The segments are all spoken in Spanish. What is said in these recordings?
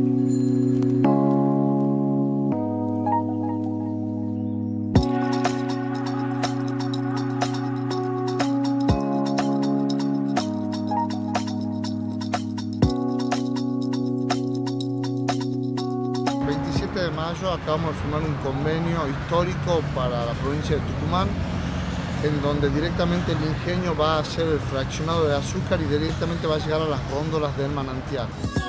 De mayo acabamos de firmar un convenio histórico para la provincia de Tucumán, en donde directamente el ingenio va a hacer el fraccionado de azúcar y directamente va a llegar a las góndolas del manantial.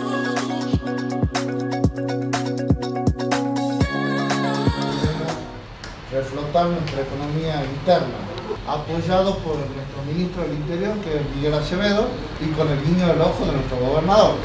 Reflotar nuestra economía interna, apoyado por nuestro ministro del Interior, que es Miguel Acevedo, y con el guiño del ojo de nuestro gobernador.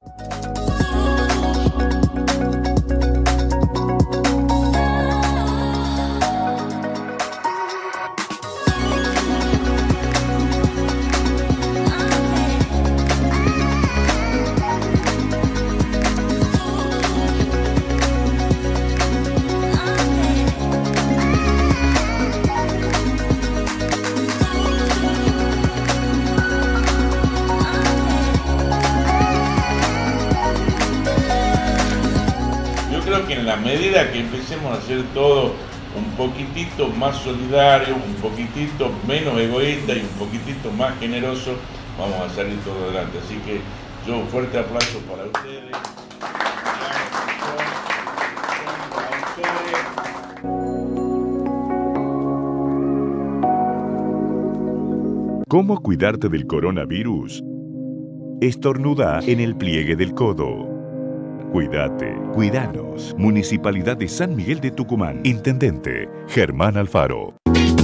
Creo que en la medida que empecemos a hacer todo un poquitito más solidario, un poquitito menos egoísta y un poquitito más generoso, vamos a salir todo adelante. Así que yo un fuerte aplauso para ustedes. ¿Cómo cuidarte del coronavirus? Estornuda en el pliegue del codo. Cuídate, cuidanos. Municipalidad de San Miguel de Tucumán. Intendente Germán Alfaro.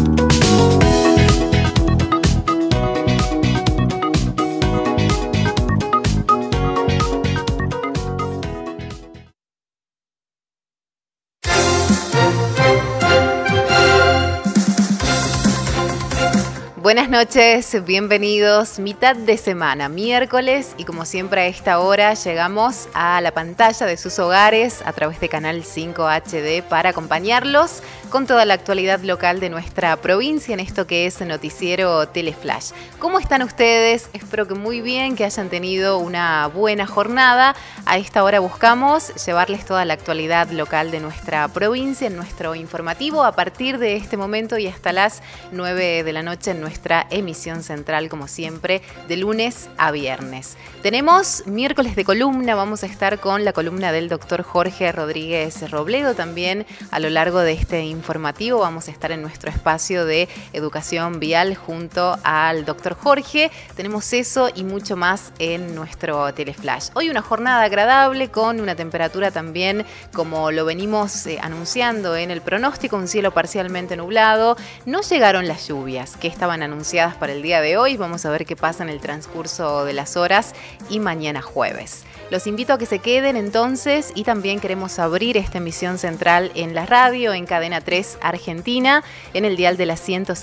Buenas noches, bienvenidos. Mitad de semana, miércoles, y como siempre a esta hora llegamos a la pantalla de sus hogares a través de Canal 5 HD para acompañarlos con toda la actualidad local de nuestra provincia en esto que es Noticiero Teleflash. ¿Cómo están ustedes? Espero que muy bien, que hayan tenido una buena jornada. A esta hora buscamos llevarles toda la actualidad local de nuestra provincia en nuestro informativo a partir de este momento y hasta las 9 de la noche en nuestra emisión central, como siempre, de lunes a viernes. Tenemos miércoles de columna, vamos a estar con la columna del doctor Jorge Rodríguez Robledo. También a lo largo de este informativo vamos a estar en nuestro espacio de educación vial junto al doctor Jorge. Tenemos eso y mucho más en nuestro Teleflash. Hoy una jornada agradable con una temperatura también, como lo venimos anunciando en el pronóstico, un cielo parcialmente nublado. No llegaron las lluvias que estaban anunciadas para el día de hoy. Vamos a ver qué pasa en el transcurso de las horas y mañana jueves. Los invito a que se queden entonces y también queremos abrir esta emisión central en la radio, en Cadena 3 Argentina, en el dial de la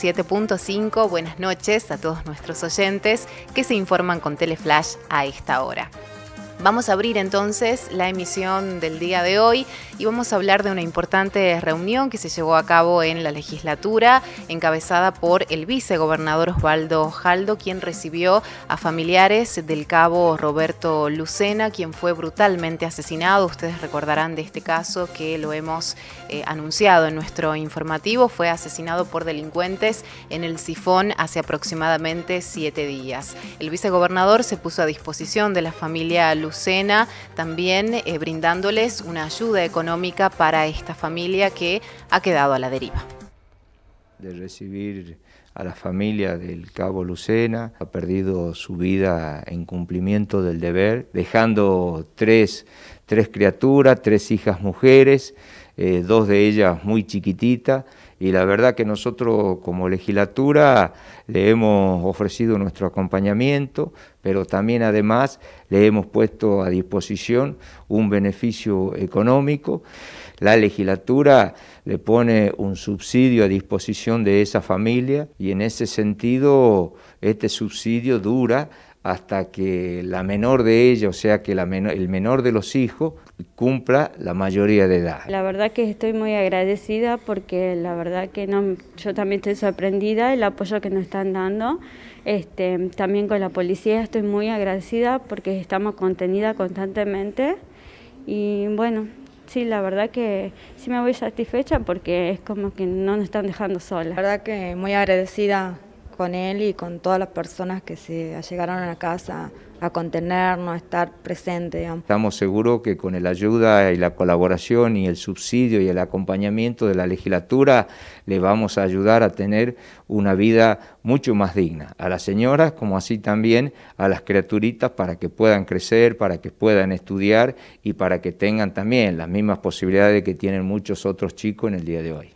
107.5. Buenas noches a todos nuestros oyentes que se informan con Teleflash a esta hora. Vamos a abrir entonces la emisión del día de hoy y vamos a hablar de una importante reunión que se llevó a cabo en la legislatura, encabezada por el vicegobernador Osvaldo Jaldo, quien recibió a familiares del cabo Roberto Lucena, quien fue brutalmente asesinado. Ustedes recordarán de este caso que lo hemos anunciado en nuestro informativo. Fue asesinado por delincuentes en el Sifón hace aproximadamente 7 días. El vicegobernador se puso a disposición de la familia Lucena, también brindándoles una ayuda económica para esta familia que ha quedado a la deriva. De recibir a la familia del cabo Lucena, ha perdido su vida en cumplimiento del deber, dejando tres criaturas, 3 hijas mujeres, 2 de ellas muy chiquititas, y la verdad que nosotros como legislatura le hemos ofrecido nuestro acompañamiento, pero también además le hemos puesto a disposición un beneficio económico. La legislatura le pone un subsidio a disposición de esa familia y en ese sentido este subsidio dura hasta que la menor de ella, o sea que el menor de los hijos, cumpla la mayoría de edad. La verdad que estoy muy agradecida porque la verdad que yo también estoy sorprendida el apoyo que nos están dando. También con la policía estoy muy agradecida porque estamos contenidas constantemente Y bueno, sí, la verdad que sí me voy satisfecha porque es como que no nos están dejando solas. La verdad que muy agradecida con él y con todas las personas que se allegaron a la casa a contenernos, a estar presentes, digamos. Estamos seguros que con la ayuda y la colaboración y el subsidio y el acompañamiento de la legislatura le vamos a ayudar a tener una vida mucho más digna a las señoras como así también a las criaturitas para que puedan crecer, para que puedan estudiar y para que tengan también las mismas posibilidades que tienen muchos otros chicos en el día de hoy.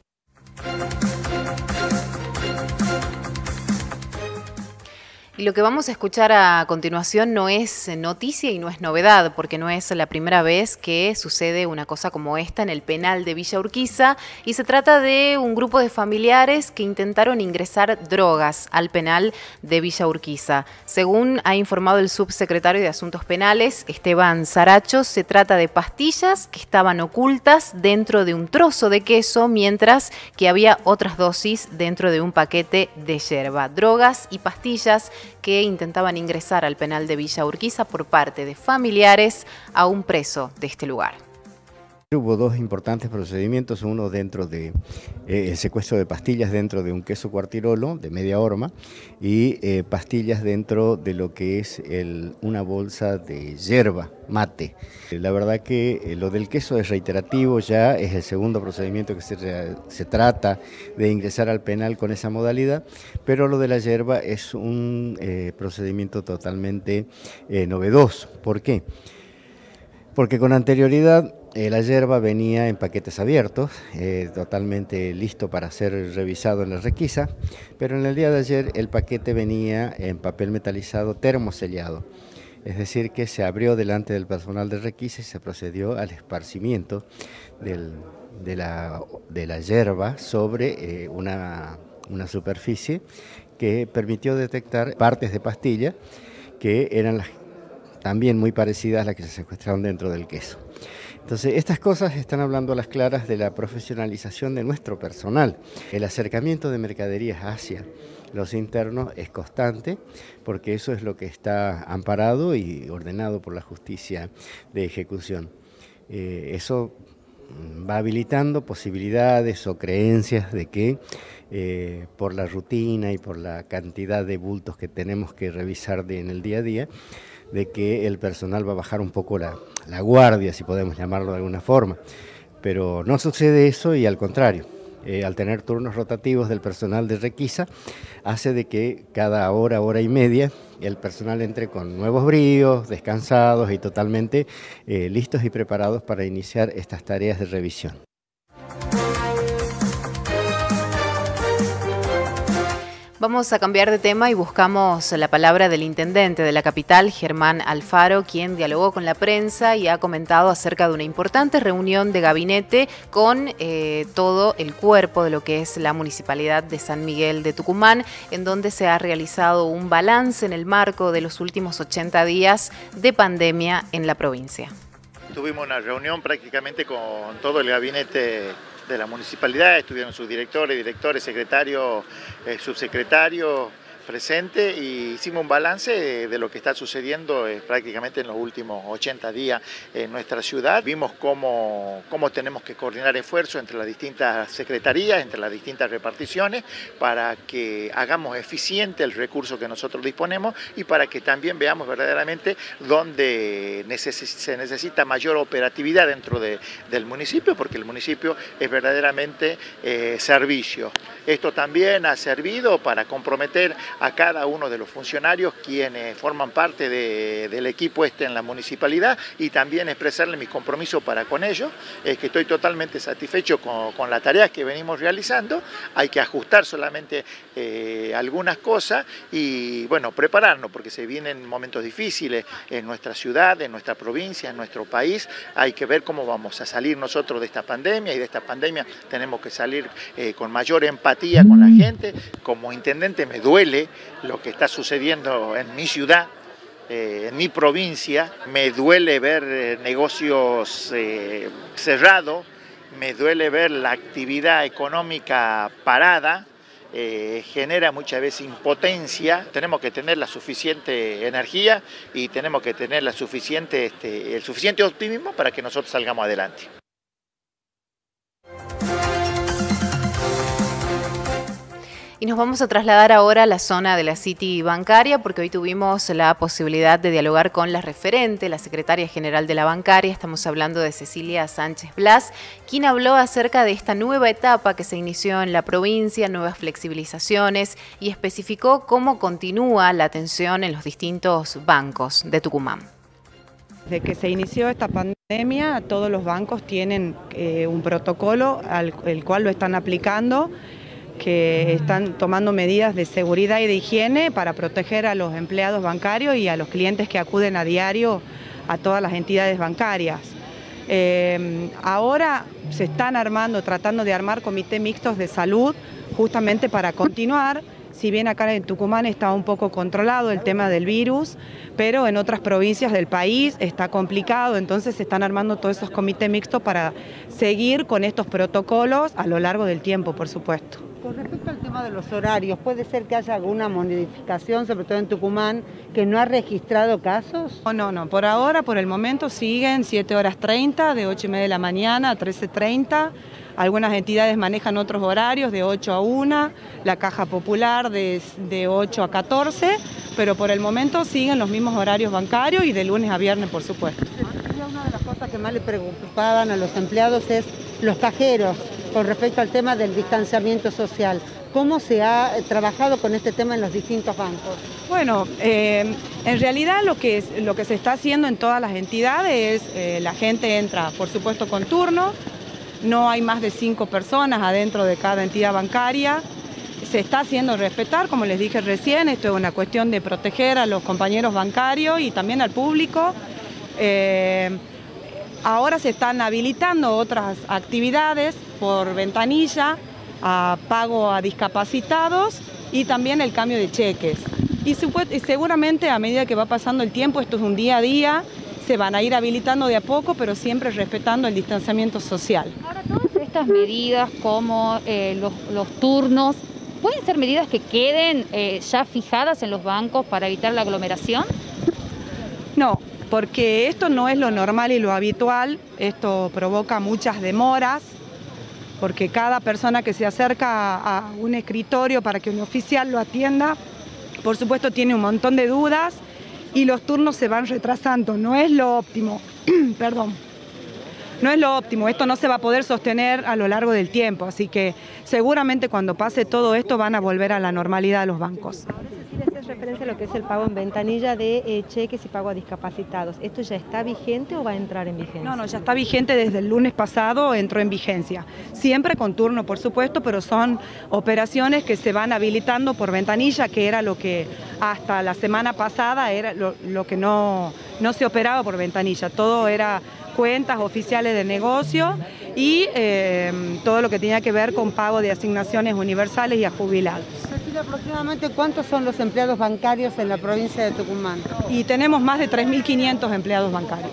Y lo que vamos a escuchar a continuación no es noticia y no es novedad, porque no es la primera vez que sucede una cosa como esta en el penal de Villa Urquiza, y se trata de un grupo de familiares que intentaron ingresar drogas al penal de Villa Urquiza. Según ha informado el subsecretario de Asuntos Penales, Esteban Saracho, se trata de pastillas que estaban ocultas dentro de un trozo de queso, mientras que había otras dosis dentro de un paquete de yerba. Drogas y pastillas que intentaban ingresar al penal de Villa Urquiza por parte de familiares a un preso de este lugar. Hubo dos importantes procedimientos, uno dentro de el secuestro de pastillas dentro de un queso cuartirolo de media horma y pastillas dentro de lo que es una bolsa de yerba mate. La verdad que lo del queso es reiterativo, ya es el segundo procedimiento que se trata de ingresar al penal con esa modalidad, pero lo de la yerba es un procedimiento totalmente novedoso. ¿Por qué? Porque con anterioridad la yerba venía en paquetes abiertos, totalmente listo para ser revisado en la requisa, pero en el día de ayer el paquete venía en papel metalizado termosellado, es decir que se abrió delante del personal de requisa y se procedió al esparcimiento de la yerba sobre una superficie que permitió detectar partes de pastilla que eran también muy parecidas a las que se secuestraron dentro del queso. Entonces, estas cosas están hablando a las claras de la profesionalización de nuestro personal. El acercamiento de mercaderías hacia los internos es constante, porque eso es lo que está amparado y ordenado por la justicia de ejecución. Eso va habilitando posibilidades o creencias de que por la rutina y por la cantidad de bultos que tenemos que revisar en el día a día, de que el personal va a bajar un poco la guardia, si podemos llamarlo de alguna forma. Pero no sucede eso y al contrario, al tener turnos rotativos del personal de requisa, hace de que cada hora, hora y media, el personal entre con nuevos bríos, descansados y totalmente listos y preparados para iniciar estas tareas de revisión. Vamos a cambiar de tema y buscamos la palabra del intendente de la capital, Germán Alfaro, quien dialogó con la prensa y ha comentado acerca de una importante reunión de gabinete con todo el cuerpo de lo que es la Municipalidad de San Miguel de Tucumán, en donde se ha realizado un balance en el marco de los últimos 80 días de pandemia en la provincia. Tuvimos una reunión prácticamente con todo el gabinete de la municipalidad, estuvieron sus directores, secretarios, subsecretarios presentes y hicimos un balance de lo que está sucediendo prácticamente en los últimos 80 días en nuestra ciudad. Vimos cómo tenemos que coordinar esfuerzos entre las distintas secretarías, entre las distintas reparticiones, para que hagamos eficiente el recurso que nosotros disponemos y para que también veamos verdaderamente dónde se necesita mayor operatividad dentro del municipio, porque el municipio es verdaderamente servicio. Esto también ha servido para comprometer a cada uno de los funcionarios quienes forman parte del equipo en la municipalidad y también expresarle mi compromiso para con ellos, que estoy totalmente satisfecho con las tareas que venimos realizando. Hay que ajustar solamente algunas cosas y bueno, prepararnos porque se vienen momentos difíciles en nuestra ciudad, en nuestra provincia, en nuestro país. Hay que ver cómo vamos a salir nosotros de esta pandemia y de esta pandemia tenemos que salir con mayor empatía con la gente. Como intendente me duele lo que está sucediendo en mi ciudad, en mi provincia. Me duele ver negocios cerrados, me duele ver la actividad económica parada, genera muchas veces impotencia. Tenemos que tener la suficiente energía y tenemos que tener el suficiente optimismo para que nosotros salgamos adelante. Y nos vamos a trasladar ahora a la zona de la City bancaria, porque hoy tuvimos la posibilidad de dialogar con la referente, la secretaria general de la bancaria. Estamos hablando de Cecilia Sánchez Blas, quien habló acerca de esta nueva etapa que se inició en la provincia, nuevas flexibilizaciones, y especificó cómo continúa la atención en los distintos bancos de Tucumán. Desde que se inició esta pandemia, todos los bancos tienen un protocolo el cual lo están aplicando, que están tomando medidas de seguridad y de higiene para proteger a los empleados bancarios y a los clientes que acuden a diario a todas las entidades bancarias. Ahora se están tratando de armar comités mixtos de salud justamente para continuar. Si bien acá en Tucumán está un poco controlado el tema del virus, pero en otras provincias del país está complicado, entonces se están armando todos esos comités mixtos para seguir con estos protocolos a lo largo del tiempo, por supuesto. Con respecto al tema de los horarios, ¿puede ser que haya alguna modificación, sobre todo en Tucumán, que no ha registrado casos? No, por ahora, por el momento siguen 7:30, de 8:30 de la mañana a 13:30. Algunas entidades manejan otros horarios, de 8 a 1, la Caja Popular de 8 a 14, pero por el momento siguen los mismos horarios bancarios y de lunes a viernes, por supuesto. Una de las cosas que más le preocupaban a los empleados es los cajeros, con respecto al tema del distanciamiento social. ¿Cómo se ha trabajado con este tema en los distintos bancos? Bueno, en realidad lo que se está haciendo en todas las entidades es la gente entra, por supuesto, con turno, no hay más de 5 personas adentro de cada entidad bancaria. Se está haciendo respetar, como les dije recién, esto es una cuestión de proteger a los compañeros bancarios y también al público. Ahora se están habilitando otras actividades por ventanilla, a pago a discapacitados y también el cambio de cheques. Y seguramente a medida que va pasando el tiempo, esto es un día a día, se van a ir habilitando de a poco, pero siempre respetando el distanciamiento social. Ahora, todas estas medidas como los turnos, ¿pueden ser medidas que queden ya fijadas en los bancos para evitar la aglomeración? No, porque esto no es lo normal y lo habitual, esto provoca muchas demoras, porque cada persona que se acerca a un escritorio para que un oficial lo atienda, por supuesto tiene un montón de dudas y los turnos se van retrasando, no es lo óptimo, perdón. No es lo óptimo, esto no se va a poder sostener a lo largo del tiempo, así que seguramente cuando pase todo esto van a volver a la normalidad los bancos. Hacías referencia a lo que es el pago en ventanilla de cheques y pago a discapacitados. ¿Esto ya está vigente o va a entrar en vigencia? No, ya está vigente desde el lunes pasado, entró en vigencia. Siempre con turno, por supuesto, pero son operaciones que se van habilitando por ventanilla, que era lo que hasta la semana pasada era lo que no se operaba por ventanilla. Todo era cuentas oficiales de negocio y todo lo que tenía que ver con pago de asignaciones universales y a jubilados. Cecilia, aproximadamente ¿cuántos son los empleados bancarios en la provincia de Tucumán? Y tenemos más de 3.500 empleados bancarios.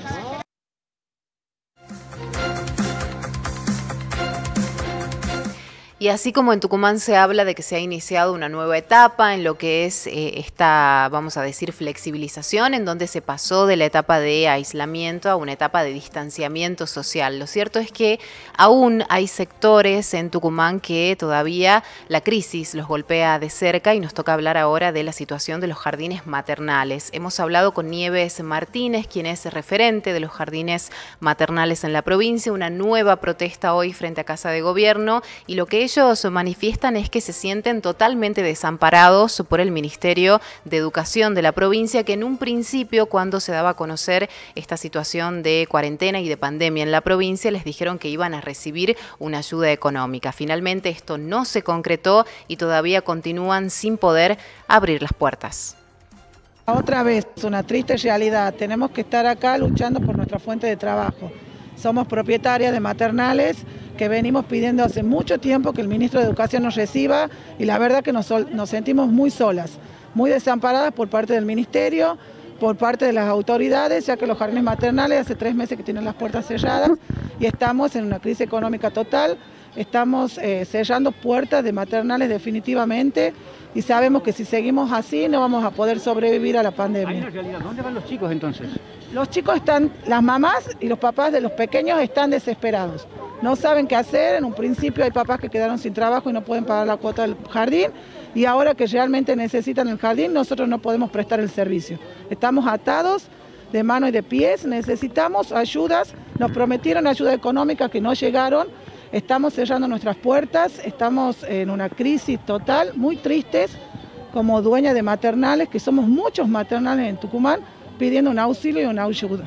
Y así como en Tucumán se habla de que se ha iniciado una nueva etapa en lo que es esta, vamos a decir, flexibilización, en donde se pasó de la etapa de aislamiento a una etapa de distanciamiento social. Lo cierto es que aún hay sectores en Tucumán que todavía la crisis los golpea de cerca y nos toca hablar ahora de la situación de los jardines maternales. Hemos hablado con Nieves Martínez, quien es referente de los jardines maternales en la provincia, una nueva protesta hoy frente a Casa de Gobierno, y lo que ellos manifiestan es que se sienten totalmente desamparados por el Ministerio de Educación de la provincia, que en un principio, cuando se daba a conocer esta situación de cuarentena y de pandemia en la provincia, les dijeron que iban a recibir una ayuda económica. Finalmente esto no se concretó y todavía continúan sin poder abrir las puertas. Otra vez, es una triste realidad. Tenemos que estar acá luchando por nuestra fuente de trabajo. Somos propietarias de maternales que venimos pidiendo hace mucho tiempo que el ministro de Educación nos reciba y la verdad que nos sentimos muy solas, muy desamparadas por parte del ministerio, por parte de las autoridades, ya que los jardines maternales hace 3 meses que tienen las puertas cerradas y estamos en una crisis económica total. estamos cerrando puertas de maternales definitivamente y sabemos que si seguimos así no vamos a poder sobrevivir a la pandemia. Hay una realidad. ¿Dónde van los chicos entonces? Los chicos están, las mamás y los papás de los pequeños están desesperados. No saben qué hacer. En un principio hay papás que quedaron sin trabajo y no pueden pagar la cuota del jardín. Y ahora que realmente necesitan el jardín, nosotros no podemos prestar el servicio. Estamos atados de manos y de pies, necesitamos ayudas. Nos prometieron ayuda económica que no llegaron. Estamos cerrando nuestras puertas, estamos en una crisis total, muy tristes, como dueña de maternales, que somos muchos maternales en Tucumán, pidiendo un auxilio y una ayuda.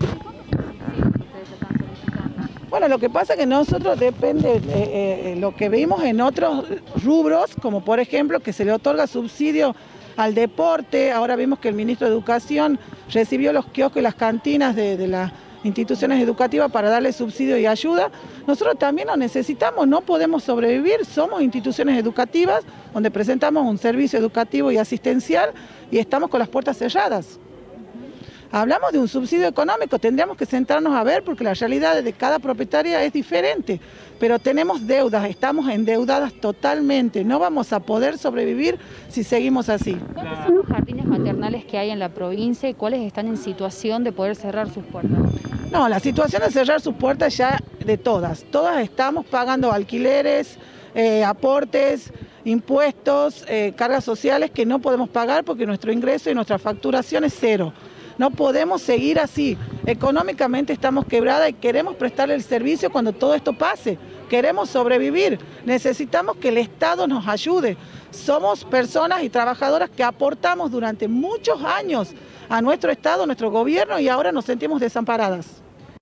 Bueno, lo que pasa es que nosotros depende lo que vimos en otros rubros, como por ejemplo que se le otorga subsidio al deporte. Ahora vimos que el ministro de Educación recibió los kioscos y las cantinas de las instituciones educativas para darle subsidio y ayuda. Nosotros también lo necesitamos, no podemos sobrevivir, somos instituciones educativas donde presentamos un servicio educativo y asistencial y estamos con las puertas cerradas. Hablamos de un subsidio económico, tendríamos que sentarnos a ver porque la realidad de cada propietaria es diferente, pero tenemos deudas, estamos endeudadas totalmente, no vamos a poder sobrevivir si seguimos así. ¿Cuáles son los jardines maternales que hay en la provincia y cuáles están en situación de poder cerrar sus puertas? No, la situación de cerrar sus puertas ya de todas estamos pagando alquileres, aportes, impuestos, cargas sociales que no podemos pagar porque nuestro ingreso y nuestra facturación es cero. No podemos seguir así. Económicamente estamos quebradas y queremos prestarle el servicio cuando todo esto pase. Queremos sobrevivir. Necesitamos que el Estado nos ayude. Somos personas y trabajadoras que aportamos durante muchos años a nuestro Estado, a nuestro gobierno y ahora nos sentimos desamparadas.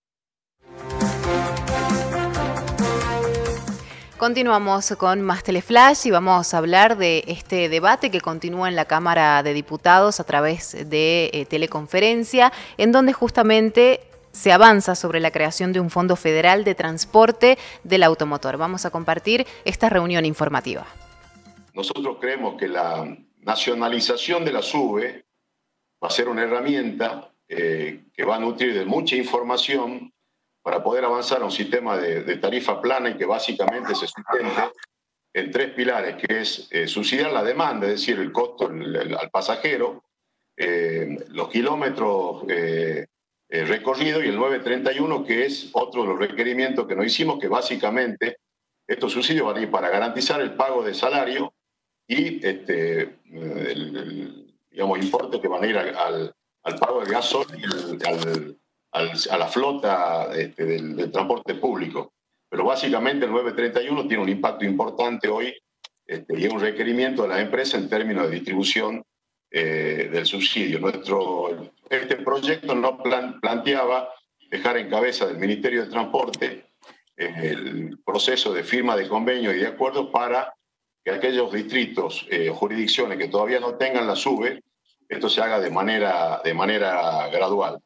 Continuamos con más Teleflash y vamos a hablar de este debate que continúa en la Cámara de Diputados a través de teleconferencia, en donde justamente se avanza sobre la creación de un fondo federal de transporte del automotor. Vamos a compartir esta reunión informativa. Nosotros creemos que la nacionalización de la SUBE va a ser una herramienta que va a nutrir de mucha información para poder avanzar a un sistema de tarifa plana y que básicamente se sustente en tres pilares, que es subsidiar la demanda, es decir, el costo al pasajero, los kilómetros recorridos y el 931, que es otro de los requerimientos que nos hicimos, que básicamente estos subsidios van a ir para garantizar el pago de salario y digamos, importes que van a ir al pago del gasoil y a la flota del transporte público. Pero básicamente el 931 tiene un impacto importante hoy y es un requerimiento de las empresas en términos de distribución del subsidio. Este proyecto no planteaba dejar en cabeza del Ministerio de Transporte el proceso de firma de convenios y de acuerdos para que aquellos distritos o jurisdicciones que todavía no tengan la SUBE, esto se haga de manera gradual.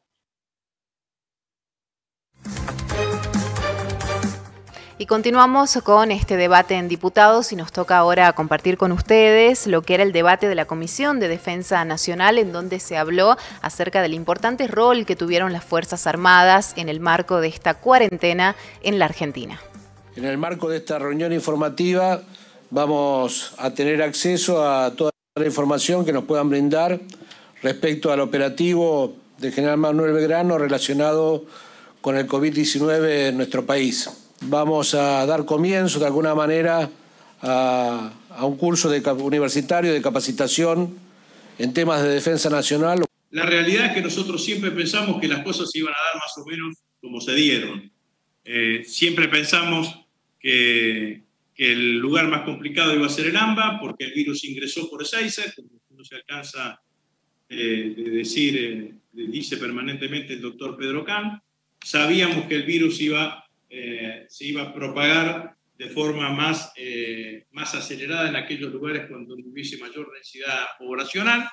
Y continuamos con este debate en diputados y nos toca ahora compartir con ustedes lo que era el debate de la Comisión de Defensa Nacional, en donde se habló acerca del importante rol que tuvieron las Fuerzas Armadas en el marco de esta cuarentena en la Argentina. En el marco de esta reunión informativa vamos a tener acceso a toda la información que nos puedan brindar respecto al operativo del general Manuel Belgrano relacionado con el COVID-19 en nuestro país. Vamos a dar comienzo de alguna manera a un curso universitario de capacitación en temas de defensa nacional. La realidad es que nosotros siempre pensamos que las cosas se iban a dar más o menos como se dieron. Siempre pensamos que el lugar más complicado iba a ser el AMBA, porque el virus ingresó por Ezeiza, como no se alcanza de decir, dice permanentemente el doctor Pedro Can. Sabíamos que el virus se iba a propagar de forma más acelerada en aquellos lugares cuando hubiese mayor densidad poblacional.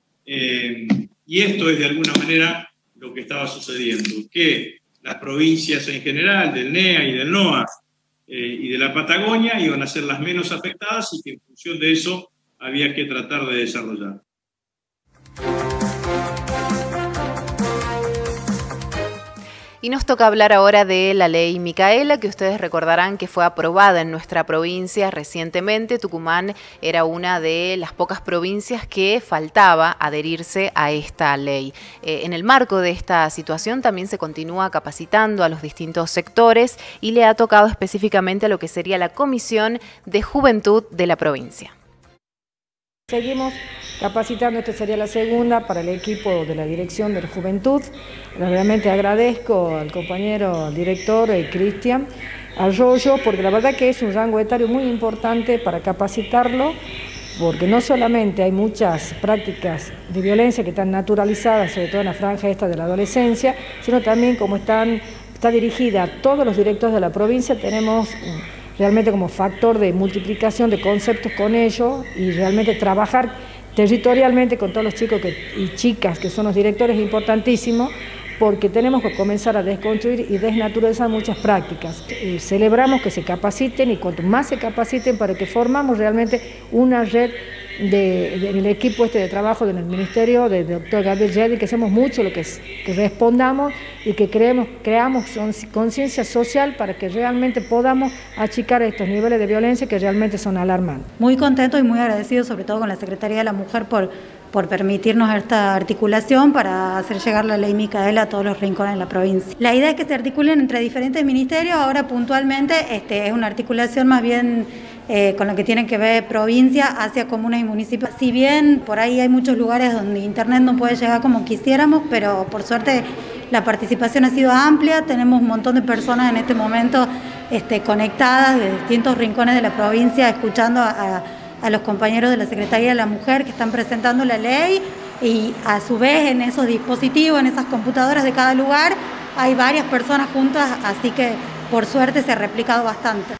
Y esto es de alguna manera lo que estaba sucediendo, que las provincias en general, del NEA y del NOA y de la Patagonia, iban a ser las menos afectadas y que en función de eso había que tratar de desarrollar. Y nos toca hablar ahora de la ley Micaela, que ustedes recordarán que fue aprobada en nuestra provincia recientemente. Tucumán era una de las pocas provincias que faltaba adherirse a esta ley. En el marco de esta situación también se continúa capacitando a los distintos sectores y le ha tocado específicamente a lo que sería la Comisión de Juventud de la provincia. Seguimos capacitando, esta sería la segunda para el equipo de la Dirección de la Juventud. Realmente agradezco al compañero director Cristian Arroyo, porque la verdad que es un rango etario muy importante para capacitarlo, porque no solamente hay muchas prácticas de violencia que están naturalizadas, sobre todo en la franja esta de la adolescencia, sino también como está dirigida a todos los directores de la provincia, tenemos realmente como factor de multiplicación de conceptos con ellos y realmente trabajar territorialmente con todos los chicos y chicas que son los directores es importantísimo, porque tenemos que comenzar a desconstruir y desnaturalizar muchas prácticas. Celebramos que se capaciten y cuanto más se capaciten para que formamos realmente una red del equipo de trabajo del Ministerio del doctor Gabriel Yeddi, que hacemos mucho lo que respondamos y que creamos conciencia social para que realmente podamos achicar estos niveles de violencia que realmente son alarmantes. Muy contento y muy agradecido sobre todo con la Secretaría de la Mujer por permitirnos esta articulación para hacer llegar la ley Micaela a todos los rincones de la provincia. La idea es que se articulen entre diferentes ministerios, ahora puntualmente es una articulación más bien con lo que tiene que ver provincia hacia comunas y municipios. Si bien por ahí hay muchos lugares donde internet no puede llegar como quisiéramos, pero por suerte la participación ha sido amplia, tenemos un montón de personas en este momento conectadas de distintos rincones de la provincia, escuchando a los compañeros de la Secretaría de la Mujer que están presentando la ley, y a su vez en esos dispositivos, en esas computadoras de cada lugar, hay varias personas juntas, así que por suerte se ha replicado bastante.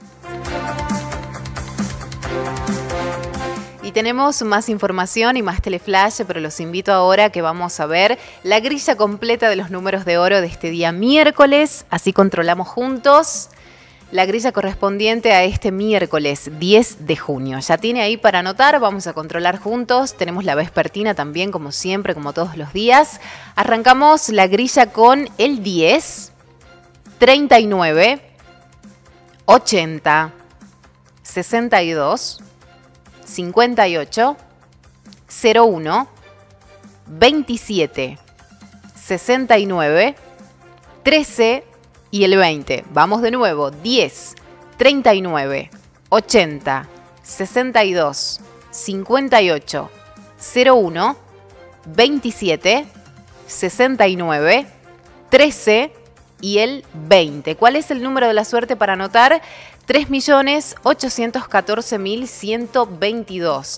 Y tenemos más información y más teleflash, pero los invito ahora a que vamos a ver la grilla completa de los números de oro de este día miércoles, así controlamos juntos la grilla correspondiente a este miércoles 10 de junio. Ya tiene ahí para anotar, vamos a controlar juntos. Tenemos la vespertina también, como siempre, como todos los días. Arrancamos la grilla con el 10, 39, 80, 62, 58, 01, 27, 69, 13 y el 20. Vamos de nuevo. 10, 39, 80, 62, 58, 01, 27, 69, 13 y el 20. ¿Cuál es el número de la suerte para anotar? 3.814.122.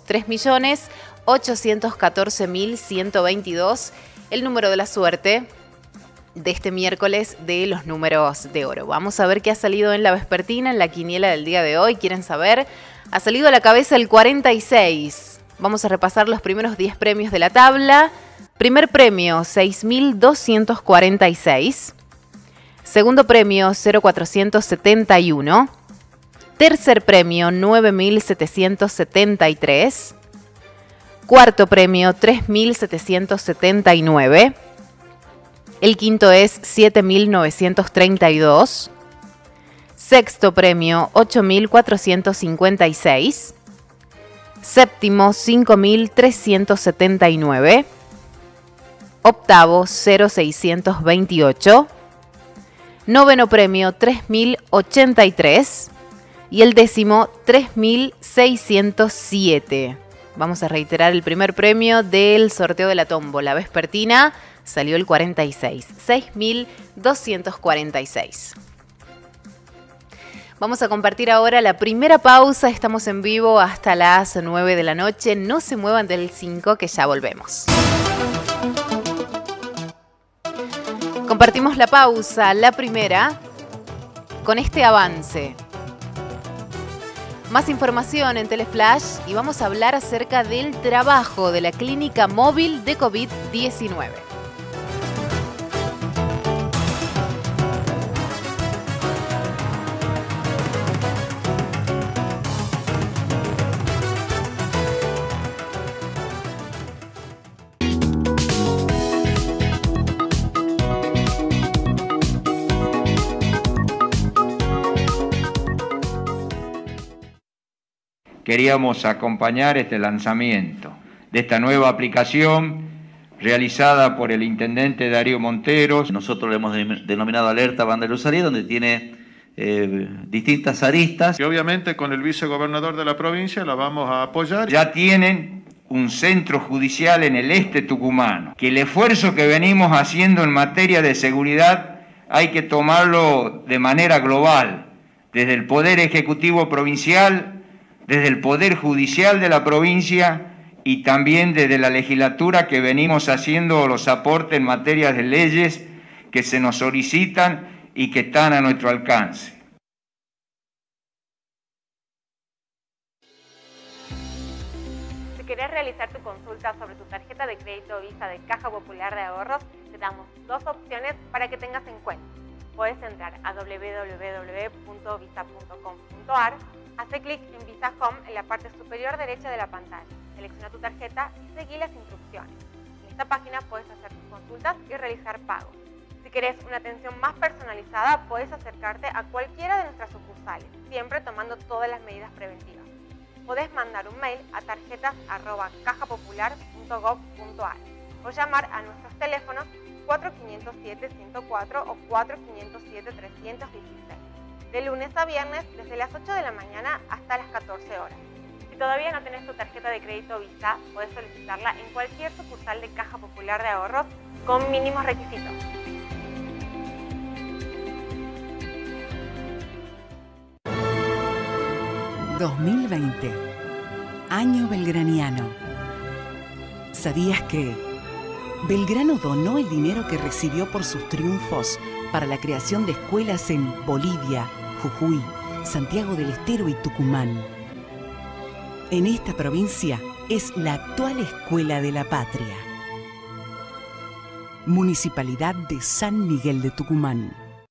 3.814.122. El número de la suerte de este miércoles de los números de oro. Vamos a ver qué ha salido en la vespertina, en la quiniela del día de hoy. ¿Quieren saber? Ha salido a la cabeza el 46. Vamos a repasar los primeros 10 premios de la tabla. Primer premio, 6.246. Segundo premio, 0.471. Tercer premio, 9.773. Cuarto premio, 3.779. El quinto es 7.932. Sexto premio, 8.456. Séptimo, 5.379. Octavo, 0.628. Noveno premio, 3.083. Y el décimo, 3.607. Vamos a reiterar el primer premio del sorteo de la tómbola vespertina. Salió el 46, 6.246. Vamos a compartir ahora la primera pausa. Estamos en vivo hasta las 9 de la noche. No se muevan del 5, que ya volvemos. Compartimos la pausa, la primera, con este avance. Más información en Teleflash y vamos a hablar acerca del trabajo de la clínica móvil de COVID-19. queríamos acompañar este lanzamiento de esta nueva aplicación realizada por el intendente Darío Monteros. Nosotros le hemos denominado Alerta Banda de Luzarí, donde tiene distintas aristas. Y obviamente con el vicegobernador de la provincia la vamos a apoyar. Ya tienen un centro judicial en el este tucumano, que el esfuerzo que venimos haciendo en materia de seguridad hay que tomarlo de manera global, desde el Poder Ejecutivo Provincial, desde el Poder Judicial de la provincia y también desde la legislatura, que venimos haciendo los aportes en materia de leyes que se nos solicitan y que están a nuestro alcance. Si querés realizar tu consulta sobre tu tarjeta de crédito Visa de Caja Popular de Ahorros, te damos dos opciones para que tengas en cuenta. Puedes entrar a www.visa.com.ar, hace clic en Visa Home en la parte superior derecha de la pantalla, selecciona tu tarjeta y seguí las instrucciones. En esta página puedes hacer tus consultas y realizar pagos. Si querés una atención más personalizada, puedes acercarte a cualquiera de nuestras sucursales, siempre tomando todas las medidas preventivas. Podés mandar un mail a tarjetas@cajapopular.gov.ar o llamar a nuestros teléfonos 4507-104 o 4507-316, de lunes a viernes desde las 8 de la mañana hasta las 14 horas. Si todavía no tenés tu tarjeta de crédito Visa, podés solicitarla en cualquier sucursal de Caja Popular de Ahorros con mínimos requisitos. ...2020... Año Belgraniano. ¿Sabías que Belgrano donó el dinero que recibió por sus triunfos para la creación de escuelas en Bolivia, Jujuy, Santiago del Estero y Tucumán? En esta provincia es la actual Escuela de la Patria. Municipalidad de San Miguel de Tucumán.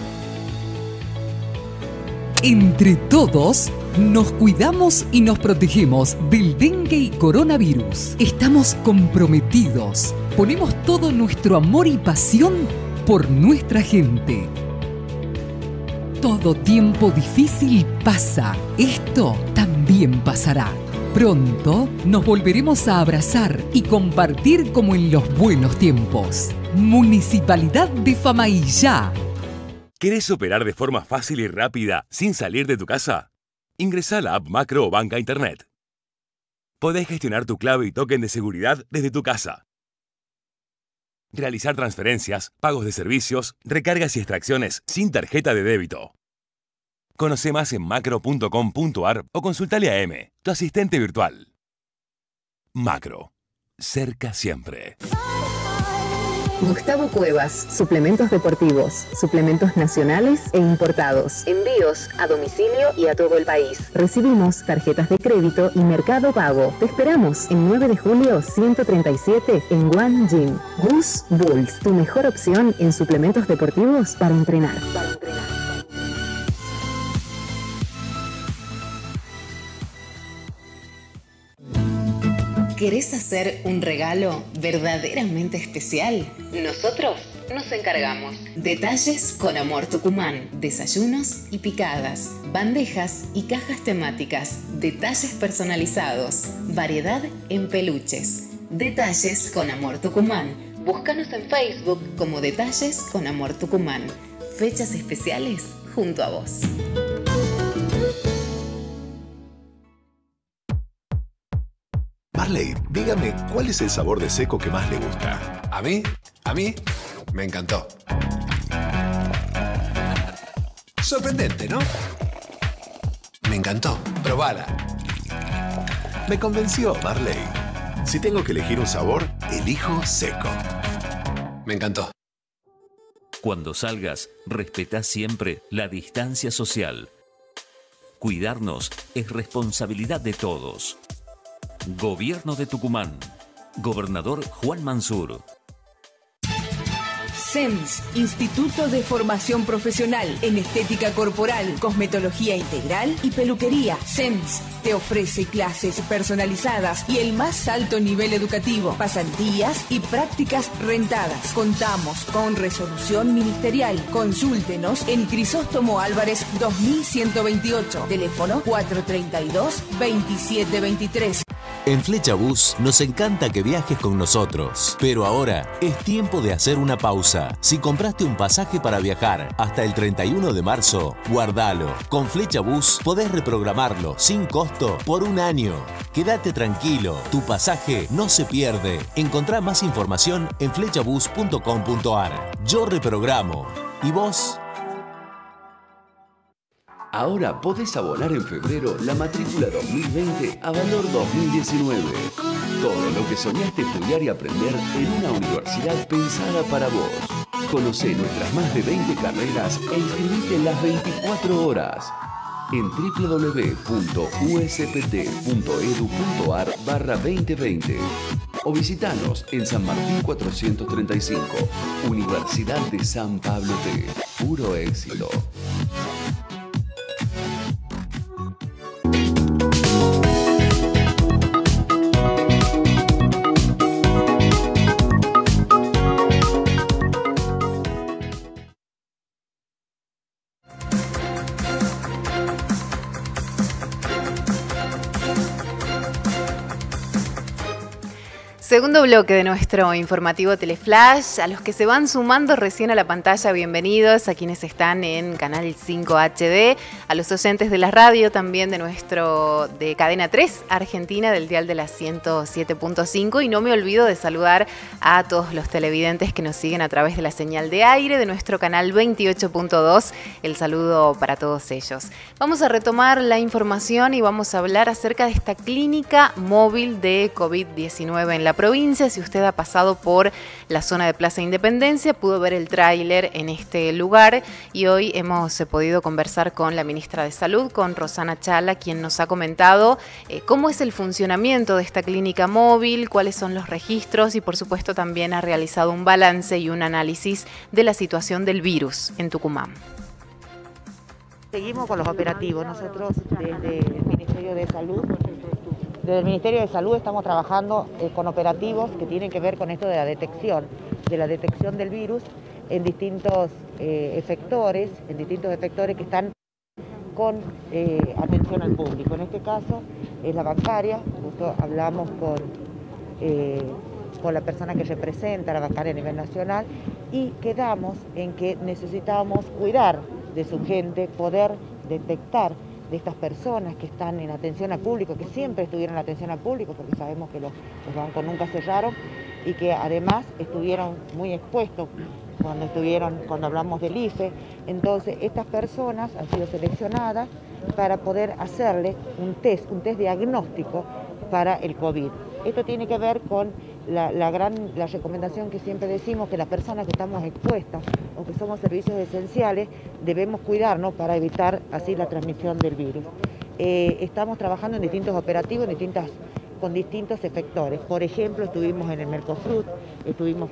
Entre todos, nos cuidamos y nos protegemos del dengue y coronavirus. Estamos comprometidos. Ponemos todo nuestro amor y pasión por nuestra gente. Todo tiempo difícil pasa. Esto también pasará. Pronto nos volveremos a abrazar y compartir como en los buenos tiempos. Municipalidad de Famaillá. ¿Querés operar de forma fácil y rápida sin salir de tu casa? Ingresá a la app Macro o Banca Internet. Podés gestionar tu clave y token de seguridad desde tu casa. Realizar transferencias, pagos de servicios, recargas y extracciones sin tarjeta de débito. Conoce más en macro.com.ar o consultale a M, tu asistente virtual. Macro. Cerca siempre. Gustavo Cuevas, suplementos deportivos, suplementos nacionales e importados, envíos a domicilio y a todo el país. Recibimos tarjetas de crédito y Mercado Pago. Te esperamos en 9 de julio 137 en One Gym. Gus Bulls, tu mejor opción en suplementos deportivos para entrenar. ¿Querés hacer un regalo verdaderamente especial? Nosotros nos encargamos. Detalles con Amor Tucumán. Desayunos y picadas, bandejas y cajas temáticas, detalles personalizados, variedad en peluches. Detalles con Amor Tucumán. Búscanos en Facebook como Detalles con Amor Tucumán. Fechas especiales junto a vos. Marley, dígame, ¿cuál es el sabor de seco que más le gusta? ¿A mí? Me encantó. Sorprendente, ¿no? Me encantó. Probala. Me convenció, Marley. Si tengo que elegir un sabor, elijo seco. Me encantó. Cuando salgas, respetá siempre la distancia social. Cuidarnos es responsabilidad de todos. Gobierno de Tucumán. Gobernador Juan Mansur. SEMS, Instituto de Formación Profesional en Estética Corporal, Cosmetología Integral y Peluquería. SEMS te ofrece clases personalizadas y el más alto nivel educativo, pasantías y prácticas rentadas. Contamos con resolución ministerial. Consúltenos en Crisóstomo Álvarez 2128, teléfono 432-2723. En Flecha Bus nos encanta que viajes con nosotros, pero ahora es tiempo de hacer una pausa. Si compraste un pasaje para viajar hasta el 31 de marzo, guardalo. Con Flecha Bus podés reprogramarlo sin costo por un año. Quédate tranquilo, tu pasaje no se pierde. Encontrá más información en flechabus.com.ar. Yo reprogramo. ¿Y vos? Ahora podés abonar en febrero la matrícula 2020 a valor 2019. Todo lo que soñaste estudiar y aprender en una universidad pensada para vos. Conocé nuestras más de 20 carreras e inscribite en las 24 horas. En www.uspt.edu.ar/2020 o visitanos en San Martín 435, Universidad de San Pablo T. Puro éxito. Segundo bloque de nuestro informativo Teleflash. A los que se van sumando recién a la pantalla, bienvenidos. A quienes están en Canal 5 HD. A los oyentes de la radio también de Cadena 3 Argentina, del dial de la 107.5. Y no me olvido de saludar a todos los televidentes que nos siguen a través de la señal de aire de nuestro canal 28.2. El saludo para todos ellos. Vamos a retomar la información y vamos a hablar acerca de esta clínica móvil de COVID-19 en la provincia. Si usted ha pasado por la zona de Plaza Independencia, pudo ver el tráiler en este lugar y hoy hemos podido conversar con la ministra de Salud, con Rosana Chala, quien nos ha comentado cómo es el funcionamiento de esta clínica móvil, cuáles son los registros y por supuesto también ha realizado un balance y un análisis de la situación del virus en Tucumán. Seguimos con los operativos. Nosotros desde el Ministerio de Salud estamos trabajando con operativos que tienen que ver con esto de la detección del virus en distintos efectores que están con atención al público. En este caso es la bancaria, justo hablamos con la persona que representa a la bancaria a nivel nacional y quedamos en que necesitamos cuidar de su gente, poder detectar de estas personas que están en atención al público, que siempre estuvieron en atención al público, porque sabemos que los bancos nunca cerraron y que además estuvieron muy expuestos cuando hablamos del IFE. Entonces, estas personas han sido seleccionadas para poder hacerle un test diagnóstico para el COVID. Esto tiene que ver con la recomendación que siempre decimos, que las personas que estamos expuestas o que somos servicios esenciales debemos cuidarnos para evitar así la transmisión del virus. Estamos trabajando en distintos operativos, con distintos efectores. Por ejemplo, estuvimos en el Mercosur, estuvimos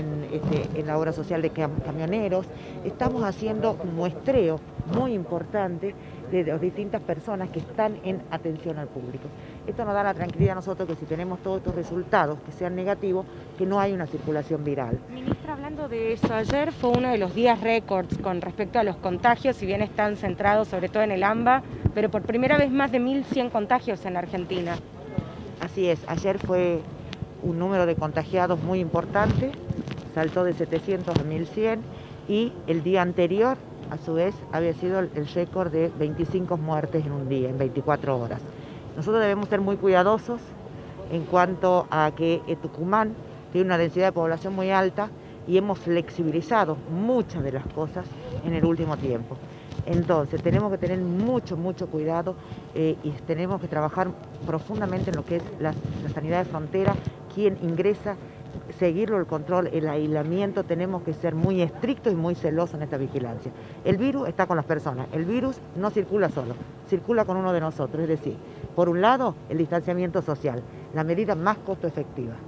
en la obra social de camioneros. Estamos haciendo un muestreo muy importante de las distintas personas que están en atención al público. Esto nos da la tranquilidad a nosotros que si tenemos todos estos resultados que sean negativos, que no hay una circulación viral. Ministra, hablando de eso, ayer fue uno de los días récords con respecto a los contagios, si bien están centrados sobre todo en el AMBA, pero por primera vez más de 1.100 contagios en Argentina. Así es, ayer fue un número de contagiados muy importante, saltó de 700 a 1.100 y el día anterior, a su vez, había sido el récord de 25 muertes en un día, en 24 horas. Nosotros debemos ser muy cuidadosos en cuanto a que Tucumán tiene una densidad de población muy alta y hemos flexibilizado muchas de las cosas en el último tiempo. Entonces tenemos que tener mucho cuidado y tenemos que trabajar profundamente en lo que es la sanidad de frontera, quién ingresa, seguirlo el control, el aislamiento. Tenemos que ser muy estrictos y muy celosos en esta vigilancia. El virus está con las personas, el virus no circula solo, circula con uno de nosotros, es decir, por un lado el distanciamiento social, la medida más costo efectiva.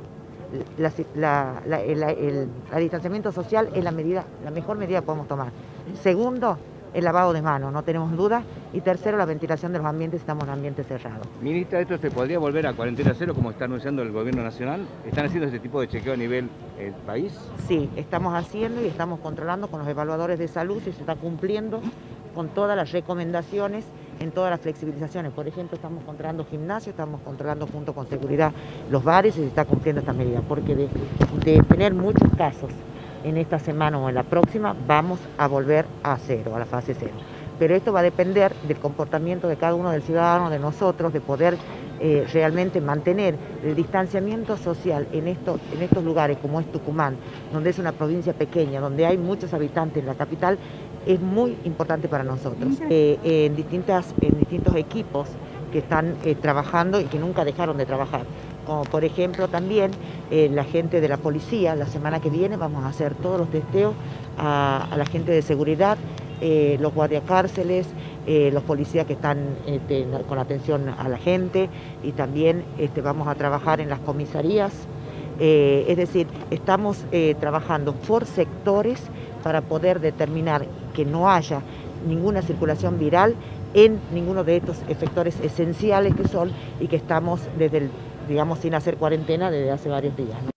el distanciamiento social es la mejor medida que podemos tomar. Segundo, el lavado de manos, no tenemos duda. Y tercero, la ventilación de los ambientes, estamos en un ambiente cerrado. Ministra, ¿esto se podría volver a cuarentena cero como está anunciando el gobierno nacional? ¿Están haciendo ese tipo de chequeo a nivel país? Sí, estamos haciendo y estamos controlando con los evaluadores de salud si se está cumpliendo con todas las recomendaciones en todas las flexibilizaciones. Por ejemplo, estamos controlando gimnasios, estamos controlando junto con seguridad los bares y se está cumpliendo esta medida, porque de tener muchos casos en esta semana o en la próxima, vamos a volver a cero, a la fase cero. Pero esto va a depender del comportamiento de cada uno del ciudadano, de nosotros, de poder realmente mantener el distanciamiento social en estos lugares como es Tucumán, donde es una provincia pequeña, donde hay muchos habitantes en la capital, es muy importante para nosotros. En distintos equipos que están trabajando y que nunca dejaron de trabajar. Como por ejemplo también la gente de la policía, la semana que viene vamos a hacer todos los testeos a la gente de seguridad, los guardiacárceles, los policías que están con atención a la gente y también vamos a trabajar en las comisarías. Es decir, estamos trabajando por sectores para poder determinar que no haya ninguna circulación viral en ninguno de estos efectores esenciales que son y que estamos digamos, sin hacer cuarentena desde hace varios días, ¿no?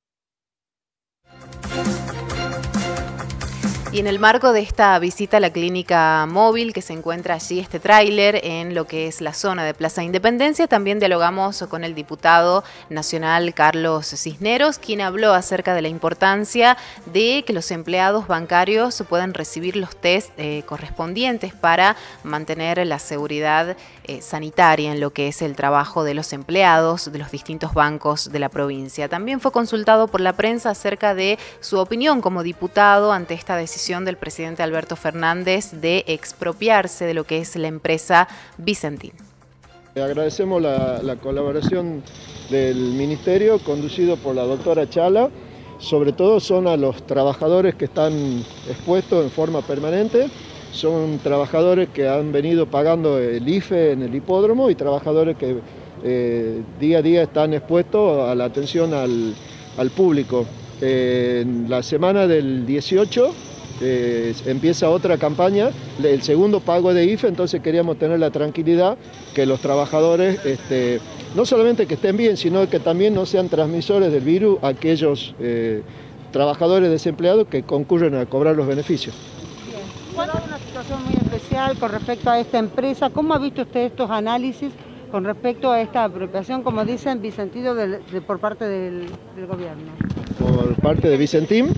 Y en el marco de esta visita a la clínica móvil que se encuentra allí, este tráiler en lo que es la zona de Plaza Independencia, también dialogamos con el diputado nacional Carlos Cisneros, quien habló acerca de la importancia de que los empleados bancarios puedan recibir los test correspondientes para mantener la seguridad sanitaria en lo que es el trabajo de los empleados de los distintos bancos de la provincia. También fue consultado por la prensa acerca de su opinión como diputado ante esta decisión del presidente Alberto Fernández de expropiarse de lo que es la empresa Vicentín. Agradecemos la colaboración del Ministerio conducido por la doctora Chala. Sobre todo son a los trabajadores que están expuestos en forma permanente. Son trabajadores que han venido pagando el IFE en el hipódromo y trabajadores que día a día están expuestos a la atención al público. En la semana del 18 empieza otra campaña, el segundo pago de IFE, entonces queríamos tener la tranquilidad que los trabajadores no solamente que estén bien, sino que también no sean transmisores del virus a aquellos trabajadores desempleados que concurren a cobrar los beneficios. Bueno, una situación muy especial con respecto a esta empresa. ¿Cómo ha visto usted estos análisis con respecto a esta apropiación, como dicen, Vicentino, por parte del gobierno? Por parte de Vicentín.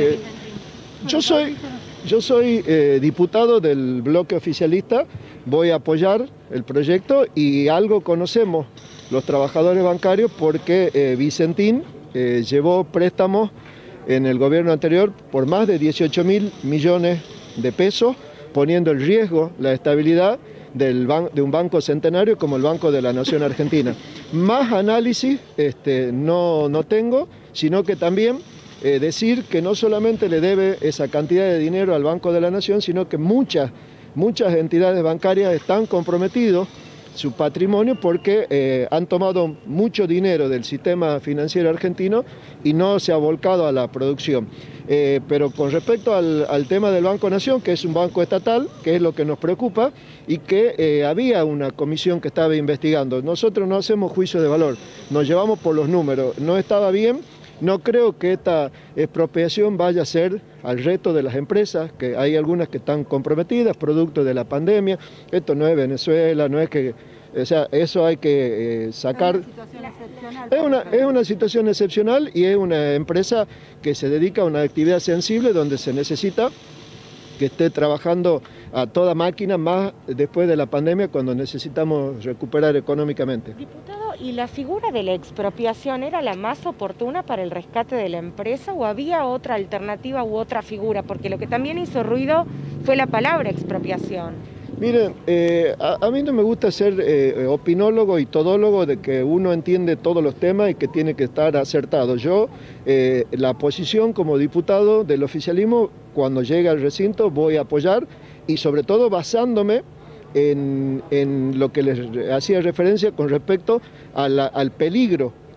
Yo soy diputado del bloque oficialista, voy a apoyar el proyecto y algo conocemos los trabajadores bancarios porque Vicentín llevó préstamos en el gobierno anterior por más de 18.000 millones de pesos, poniendo en riesgo la estabilidad de un banco centenario como el Banco de la Nación Argentina. Más análisis no tengo, sino que también decir que no solamente le debe esa cantidad de dinero al Banco de la Nación, sino que muchas entidades bancarias están comprometidos su patrimonio porque han tomado mucho dinero del sistema financiero argentino y no se ha volcado a la producción. Pero con respecto al tema del Banco Nación, que es un banco estatal, que es lo que nos preocupa, y que había una comisión que estaba investigando. Nosotros no hacemos juicio de valor, nos llevamos por los números. No estaba bien. No creo que esta expropiación vaya a ser al reto de las empresas, que hay algunas que están comprometidas, producto de la pandemia. Esto no es Venezuela, no es que... O sea, eso hay que sacar... Es una situación excepcional y es una empresa que se dedica a una actividad sensible donde se necesita que esté trabajando a toda máquina, más después de la pandemia, cuando necesitamos recuperar económicamente. Diputado, ¿y la figura de la expropiación era la más oportuna para el rescate de la empresa o había otra alternativa u otra figura? Porque lo que también hizo ruido fue la palabra expropiación. Miren, a mí no me gusta ser opinólogo y todólogo de que uno entiende todos los temas y que tiene que estar acertado. Yo, la posición como diputado del oficialismo, cuando llegue al recinto voy a apoyar y sobre todo basándome en lo que les hacía referencia con respecto al peligro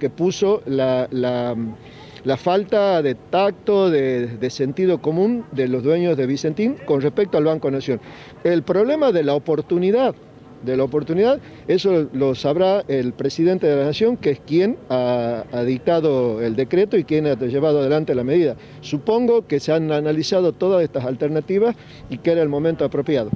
que puso la falta de tacto, de sentido común de los dueños de Vicentín con respecto al Banco Nación. El problema de la oportunidad, eso lo sabrá el presidente de la Nación, que es quien ha dictado el decreto y quien ha llevado adelante la medida. Supongo que se han analizado todas estas alternativas y que era el momento apropiado.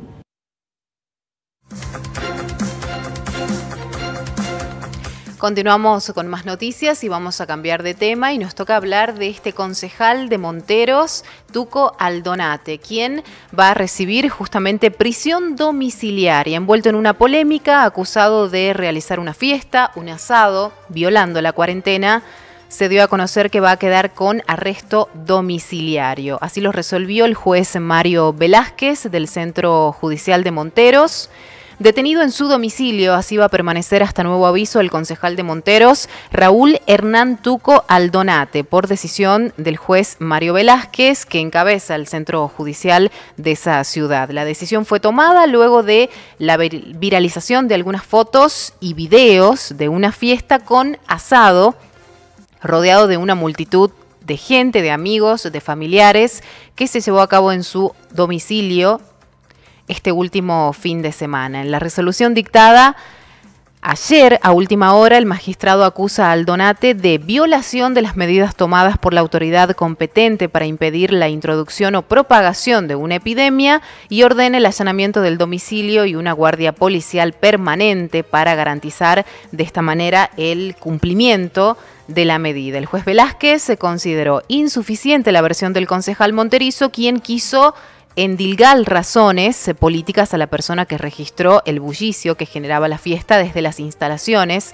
Continuamos con más noticias y vamos a cambiar de tema y nos toca hablar de este concejal de Monteros, Tuco Aldonate, quien va a recibir justamente prisión domiciliaria, envuelto en una polémica, acusado de realizar una fiesta, un asado, violando la cuarentena. Se dio a conocer que va a quedar con arresto domiciliario. Así lo resolvió el juez Mario Velázquez del Centro Judicial de Monteros. Detenido en su domicilio, así va a permanecer hasta nuevo aviso el concejal de Monteros, Raúl Hernán Tuco Aldonate, por decisión del juez Mario Velázquez, que encabeza el centro judicial de esa ciudad. La decisión fue tomada luego de la viralización de algunas fotos y videos de una fiesta con asado, rodeado de una multitud de gente, de amigos, de familiares, que se llevó a cabo en su domicilio este último fin de semana. En la resolución dictada ayer, a última hora, el magistrado acusa a Aldonate de violación de las medidas tomadas por la autoridad competente para impedir la introducción o propagación de una epidemia y ordena el allanamiento del domicilio y una guardia policial permanente para garantizar de esta manera el cumplimiento de la medida. El juez Velázquez se consideró insuficiente la versión del concejal monterizo, quien quiso endilgar razones políticas a la persona que registró el bullicio que generaba la fiesta desde las instalaciones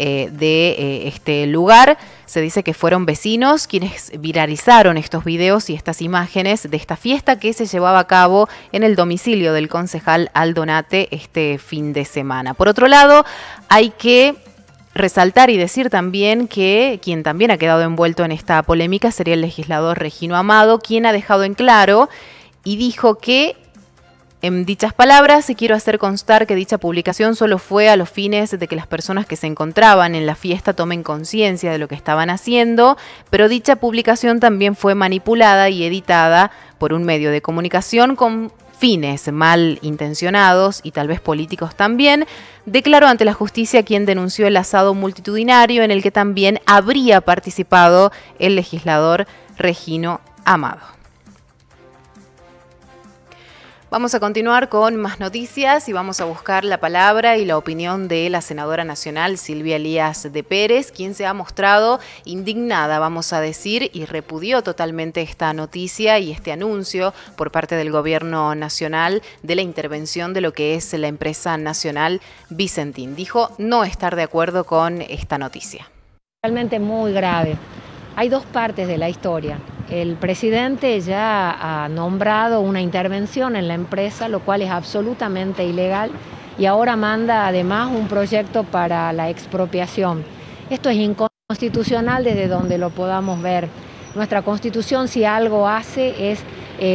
de este lugar. Se dice que fueron vecinos quienes viralizaron estos videos y estas imágenes de esta fiesta que se llevaba a cabo en el domicilio del concejal Aldonate este fin de semana. Por otro lado, hay que resaltar y decir también que quien también ha quedado envuelto en esta polémica sería el legislador Regino Amado, quien ha dejado en claro y dijo que, en dichas palabras, quiero hacer constar que dicha publicación solo fue a los fines de que las personas que se encontraban en la fiesta tomen conciencia de lo que estaban haciendo, pero dicha publicación también fue manipulada y editada por un medio de comunicación con fines mal intencionados y tal vez políticos también. Declaró ante la justicia quien denunció el asado multitudinario en el que también habría participado el legislador Regino Amado. Vamos a continuar con más noticias y vamos a buscar la palabra y la opinión de la senadora nacional Silvia Elías de Pérez, quien se ha mostrado indignada, vamos a decir, y repudió totalmente esta noticia y este anuncio por parte del gobierno nacional de la intervención de lo que es la empresa nacional Vicentín. Dijo no estar de acuerdo con esta noticia. Realmente muy grave. Hay dos partes de la historia. El presidente ya ha nombrado una intervención en la empresa, lo cual es absolutamente ilegal, y ahora manda además un proyecto para la expropiación. Esto es inconstitucional desde donde lo podamos ver. Nuestra Constitución, si algo hace, es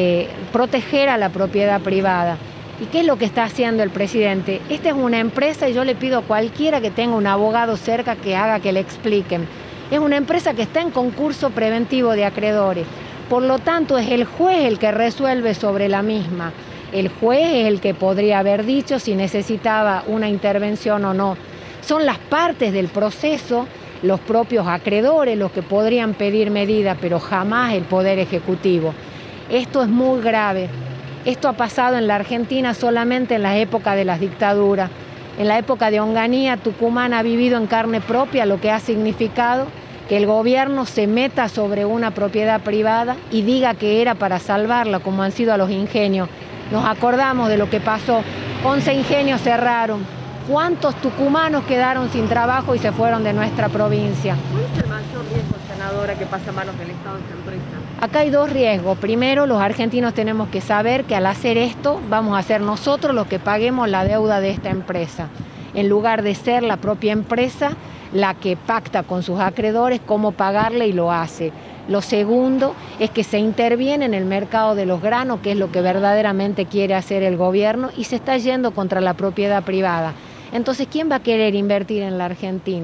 proteger a la propiedad privada. ¿Y qué es lo que está haciendo el presidente? Esta es una empresa y yo le pido a cualquiera que tenga un abogado cerca que haga que le expliquen. Es una empresa que está en concurso preventivo de acreedores. Por lo tanto, es el juez el que resuelve sobre la misma. El juez es el que podría haber dicho si necesitaba una intervención o no. Son las partes del proceso, los propios acreedores, los que podrían pedir medidas, pero jamás el Poder Ejecutivo. Esto es muy grave. Esto ha pasado en la Argentina solamente en la época de las dictaduras. En la época de Onganía, Tucumán ha vivido en carne propia lo que ha significado que el gobierno se meta sobre una propiedad privada y diga que era para salvarla, como han sido a los ingenios. Nos acordamos de lo que pasó, 11 ingenios cerraron. ¿Cuántos tucumanos quedaron sin trabajo y se fueron de nuestra provincia? ¿Cuál es el mayor riesgo, senadora, que pasa a manos del Estado de esta empresa? Acá hay dos riesgos. Primero, los argentinos tenemos que saber que al hacer esto vamos a ser nosotros los que paguemos la deuda de esta empresa, en lugar de ser la propia empresa la que pacta con sus acreedores cómo pagarle y lo hace. Lo segundo es que se interviene en el mercado de los granos, que es lo que verdaderamente quiere hacer el gobierno, y se está yendo contra la propiedad privada. Entonces, ¿quién va a querer invertir en la Argentina?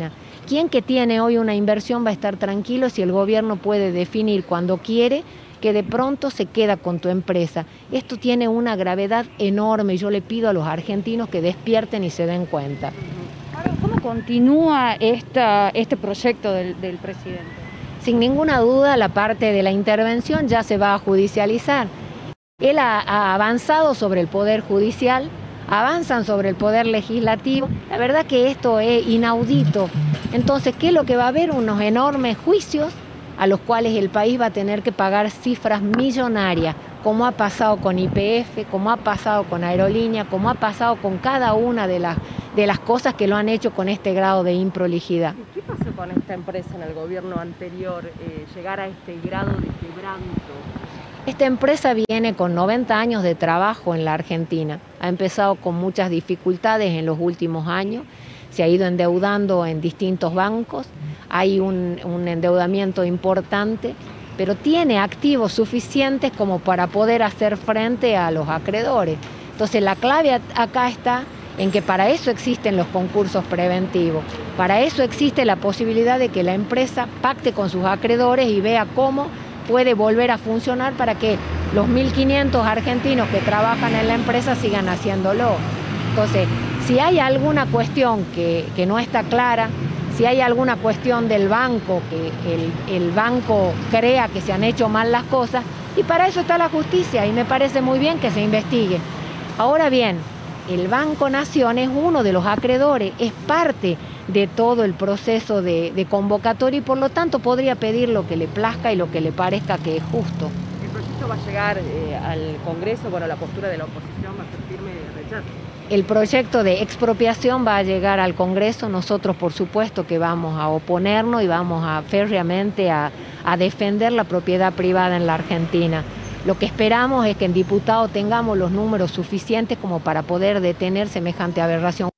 ¿quién que tiene hoy una inversión va a estar tranquilo si el gobierno puede definir cuando quiere que de pronto se queda con tu empresa? Esto tiene una gravedad enorme y yo le pido a los argentinos que despierten y se den cuenta. Ahora, ¿cómo continúa este proyecto del presidente? Sin ninguna duda, la parte de la intervención ya se va a judicializar. Él ha avanzado sobre el Poder Judicial, avanzan sobre el Poder Legislativo. La verdad que esto es inaudito. Entonces, ¿qué es lo que va a haber? Unos enormes juicios a los cuales el país va a tener que pagar cifras millonarias, como ha pasado con YPF, como ha pasado con Aerolínea, como ha pasado con cada una de las cosas que lo han hecho con este grado de improlijidad. ¿Qué pasó con esta empresa en el gobierno anterior, llegar a este grado de quebranto? Esta empresa viene con 90 años de trabajo en la Argentina. Ha empezado con muchas dificultades en los últimos años, se ha ido endeudando en distintos bancos, hay un endeudamiento importante, pero tiene activos suficientes como para poder hacer frente a los acreedores. Entonces la clave acá está en que para eso existen los concursos preventivos, para eso existe la posibilidad de que la empresa pacte con sus acreedores y vea cómo puede volver a funcionar para que los 1.500 argentinos que trabajan en la empresa sigan haciéndolo. Entonces, si hay alguna cuestión que no está clara, si hay alguna cuestión del banco, que el banco crea que se han hecho mal las cosas, y para eso está la justicia, y me parece muy bien que se investigue. Ahora bien, el Banco Nación es uno de los acreedores, es parte de todo el proceso de convocatoria y por lo tanto podría pedir lo que le plazca y lo que le parezca que es justo. ¿El proyecto va a llegar al Congreso? Bueno, la postura de la oposición va a ser firme de rechazo. El proyecto de expropiación va a llegar al Congreso, nosotros por supuesto que vamos a oponernos y vamos férreamente a defender la propiedad privada en la Argentina. Lo que esperamos es que en diputados tengamos los números suficientes como para poder detener semejante aberración.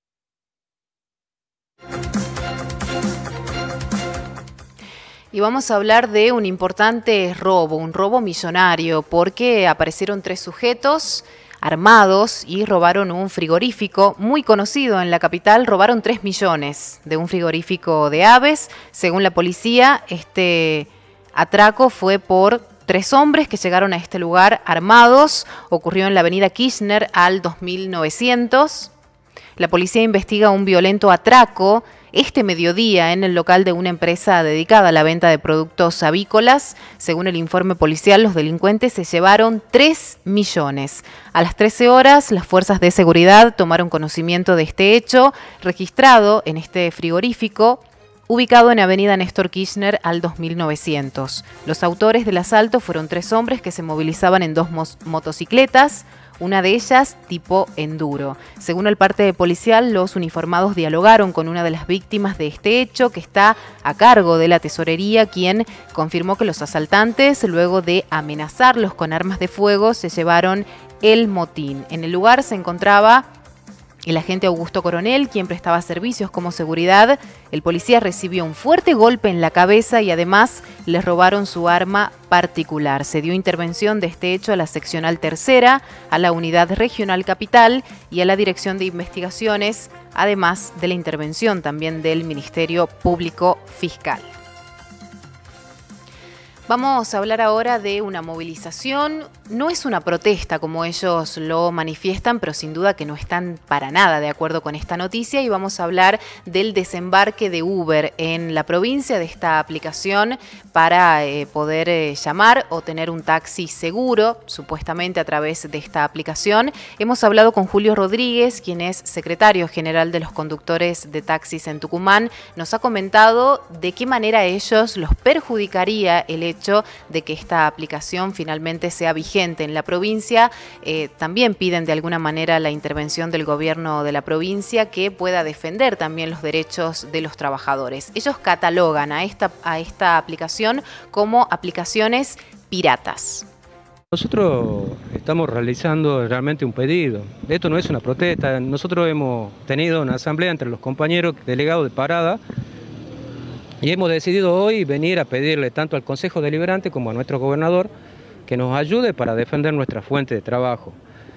Y vamos a hablar de un importante robo, un robo millonario, porque aparecieron 3 sujetos armados y robaron un frigorífico muy conocido en la capital. Robaron 3 millones de un frigorífico de aves. Según la policía, este atraco fue por 3 hombres que llegaron a este lugar armados. Ocurrió en la avenida Kirchner al 2900. La policía investiga un violento atraco este mediodía en el local de una empresa dedicada a la venta de productos avícolas. Según el informe policial, los delincuentes se llevaron 3 millones. A las 13 horas, las fuerzas de seguridad tomaron conocimiento de este hecho registrado en este frigorífico ubicado en avenida Néstor Kirchner al 2900. Los autores del asalto fueron 3 hombres que se movilizaban en 2 motocicletas, una de ellas tipo enduro. Según el parte policial, los uniformados dialogaron con una de las víctimas de este hecho, que está a cargo de la tesorería, quien confirmó que los asaltantes, luego de amenazarlos con armas de fuego, se llevaron el motín. En el lugar se encontraba el agente Augusto Coronel, quien prestaba servicios como seguridad. El policía recibió un fuerte golpe en la cabeza y además les robaron su arma particular. Se dio intervención de este hecho a la seccional tercera, a la unidad regional capital y a la dirección de investigaciones, además de la intervención también del Ministerio Público Fiscal. Vamos a hablar ahora de una movilización. No es una protesta como ellos lo manifiestan, pero sin duda que no están para nada de acuerdo con esta noticia, y vamos a hablar del desembarque de Uber en la provincia, de esta aplicación para poder llamar o tener un taxi seguro, supuestamente a través de esta aplicación. Hemos hablado con Julio Rodríguez, quien es secretario general de los conductores de taxis en Tucumán. Nos ha comentado de qué manera a ellos los perjudicaría el hecho de que esta aplicación finalmente sea vigente en la provincia. También piden de alguna manera la intervención del gobierno de la provincia, que pueda defender también los derechos de los trabajadores. Ellos catalogan a esta aplicación como aplicaciones piratas. Nosotros estamos realizando realmente un pedido. Esto no es una protesta. Nosotros hemos tenido una asamblea entre los compañeros delegados de Parada y hemos decidido hoy venir a pedirle tanto al Consejo Deliberante como a nuestro gobernador que nos ayude para defender nuestra fuente de trabajo.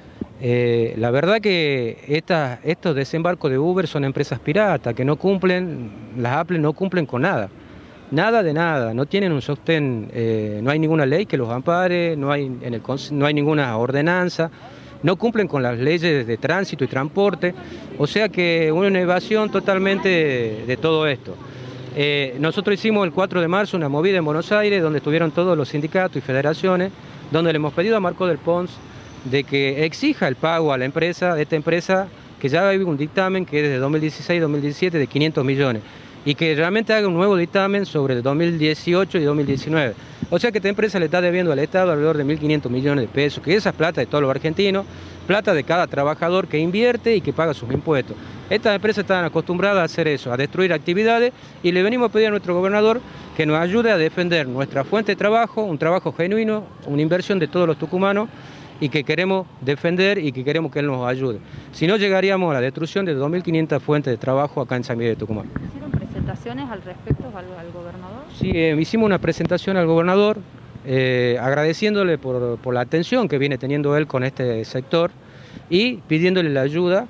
La verdad que estos desembarcos de Uber son empresas piratas que no cumplen, las Apple no cumplen con nada. Nada de nada, no tienen un sostén, no hay ninguna ley que los ampare, no hay ninguna ordenanza, no cumplen con las leyes de tránsito y transporte, o sea que una evasión totalmente de todo esto. Nosotros hicimos el 4 de marzo una movida en Buenos Aires donde estuvieron todos los sindicatos y federaciones, donde le hemos pedido a Marco del Pons de que exija el pago a la empresa, de esta empresa, que ya hay un dictamen que es de 2016-2017 de 500 millones. Y que realmente haga un nuevo dictamen sobre el 2018 y 2019. O sea que esta empresa le está debiendo al Estado alrededor de 1.500 millones de pesos, que esa es plata de todos los argentinos, plata de cada trabajador que invierte y que paga sus impuestos. Estas empresas están acostumbradas a hacer eso, a destruir actividades, y le venimos a pedir a nuestro gobernador que nos ayude a defender nuestra fuente de trabajo, un trabajo genuino, una inversión de todos los tucumanos, y que queremos defender y que queremos que él nos ayude. Si no, llegaríamos a la destrucción de 2.500 fuentes de trabajo acá en San Miguel de Tucumán. ¿Hicieron presentaciones al respecto al gobernador? Sí, hicimos una presentación al gobernador agradeciéndole por la atención que viene teniendo él con este sector y pidiéndole la ayuda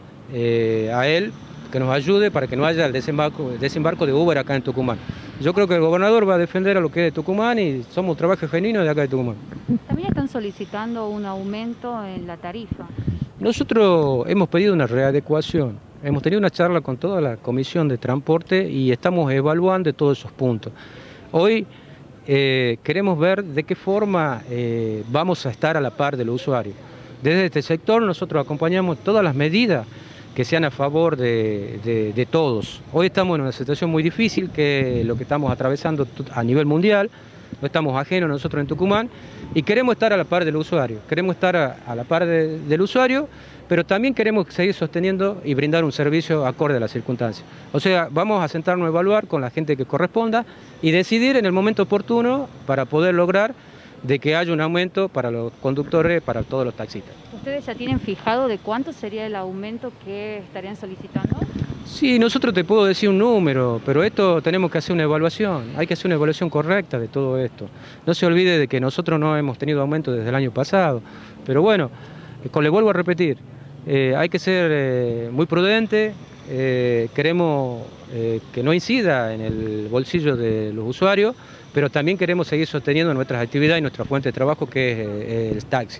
a él, que nos ayude para que no haya el desembarco de Uber acá en Tucumán. Yo creo que el gobernador va a defender a lo que es de Tucumán y somos trabajo genuino de acá de Tucumán. También están solicitando un aumento en la tarifa. Nosotros hemos pedido una readecuación. Hemos tenido una charla con toda la Comisión de Transporte y estamos evaluando todos esos puntos. Hoy queremos ver de qué forma vamos a estar a la par del usuario. Desde este sector nosotros acompañamos todas las medidas que sean a favor de todos. Hoy estamos en una situación muy difícil, que es lo que estamos atravesando a nivel mundial, no estamos ajenos nosotros en Tucumán, y queremos estar a la par del usuario, queremos estar a la par del usuario, pero también queremos seguir sosteniendo y brindar un servicio acorde a las circunstancias. O sea, vamos a sentarnos a evaluar con la gente que corresponda y decidir en el momento oportuno para poder lograr de que haya un aumento para los conductores, para todos los taxistas. ¿Ustedes ya tienen fijado de cuánto sería el aumento que estarían solicitando? Sí, nosotros te puedo decir un número, pero esto tenemos que hacer una evaluación, hay que hacer una evaluación correcta de todo esto. No se olvide de que nosotros no hemos tenido aumento desde el año pasado, pero bueno, le vuelvo a repetir, hay que ser muy prudente, queremos que no incida en el bolsillo de los usuarios, pero también queremos seguir sosteniendo nuestras actividades y nuestra fuente de trabajo, que es el taxi.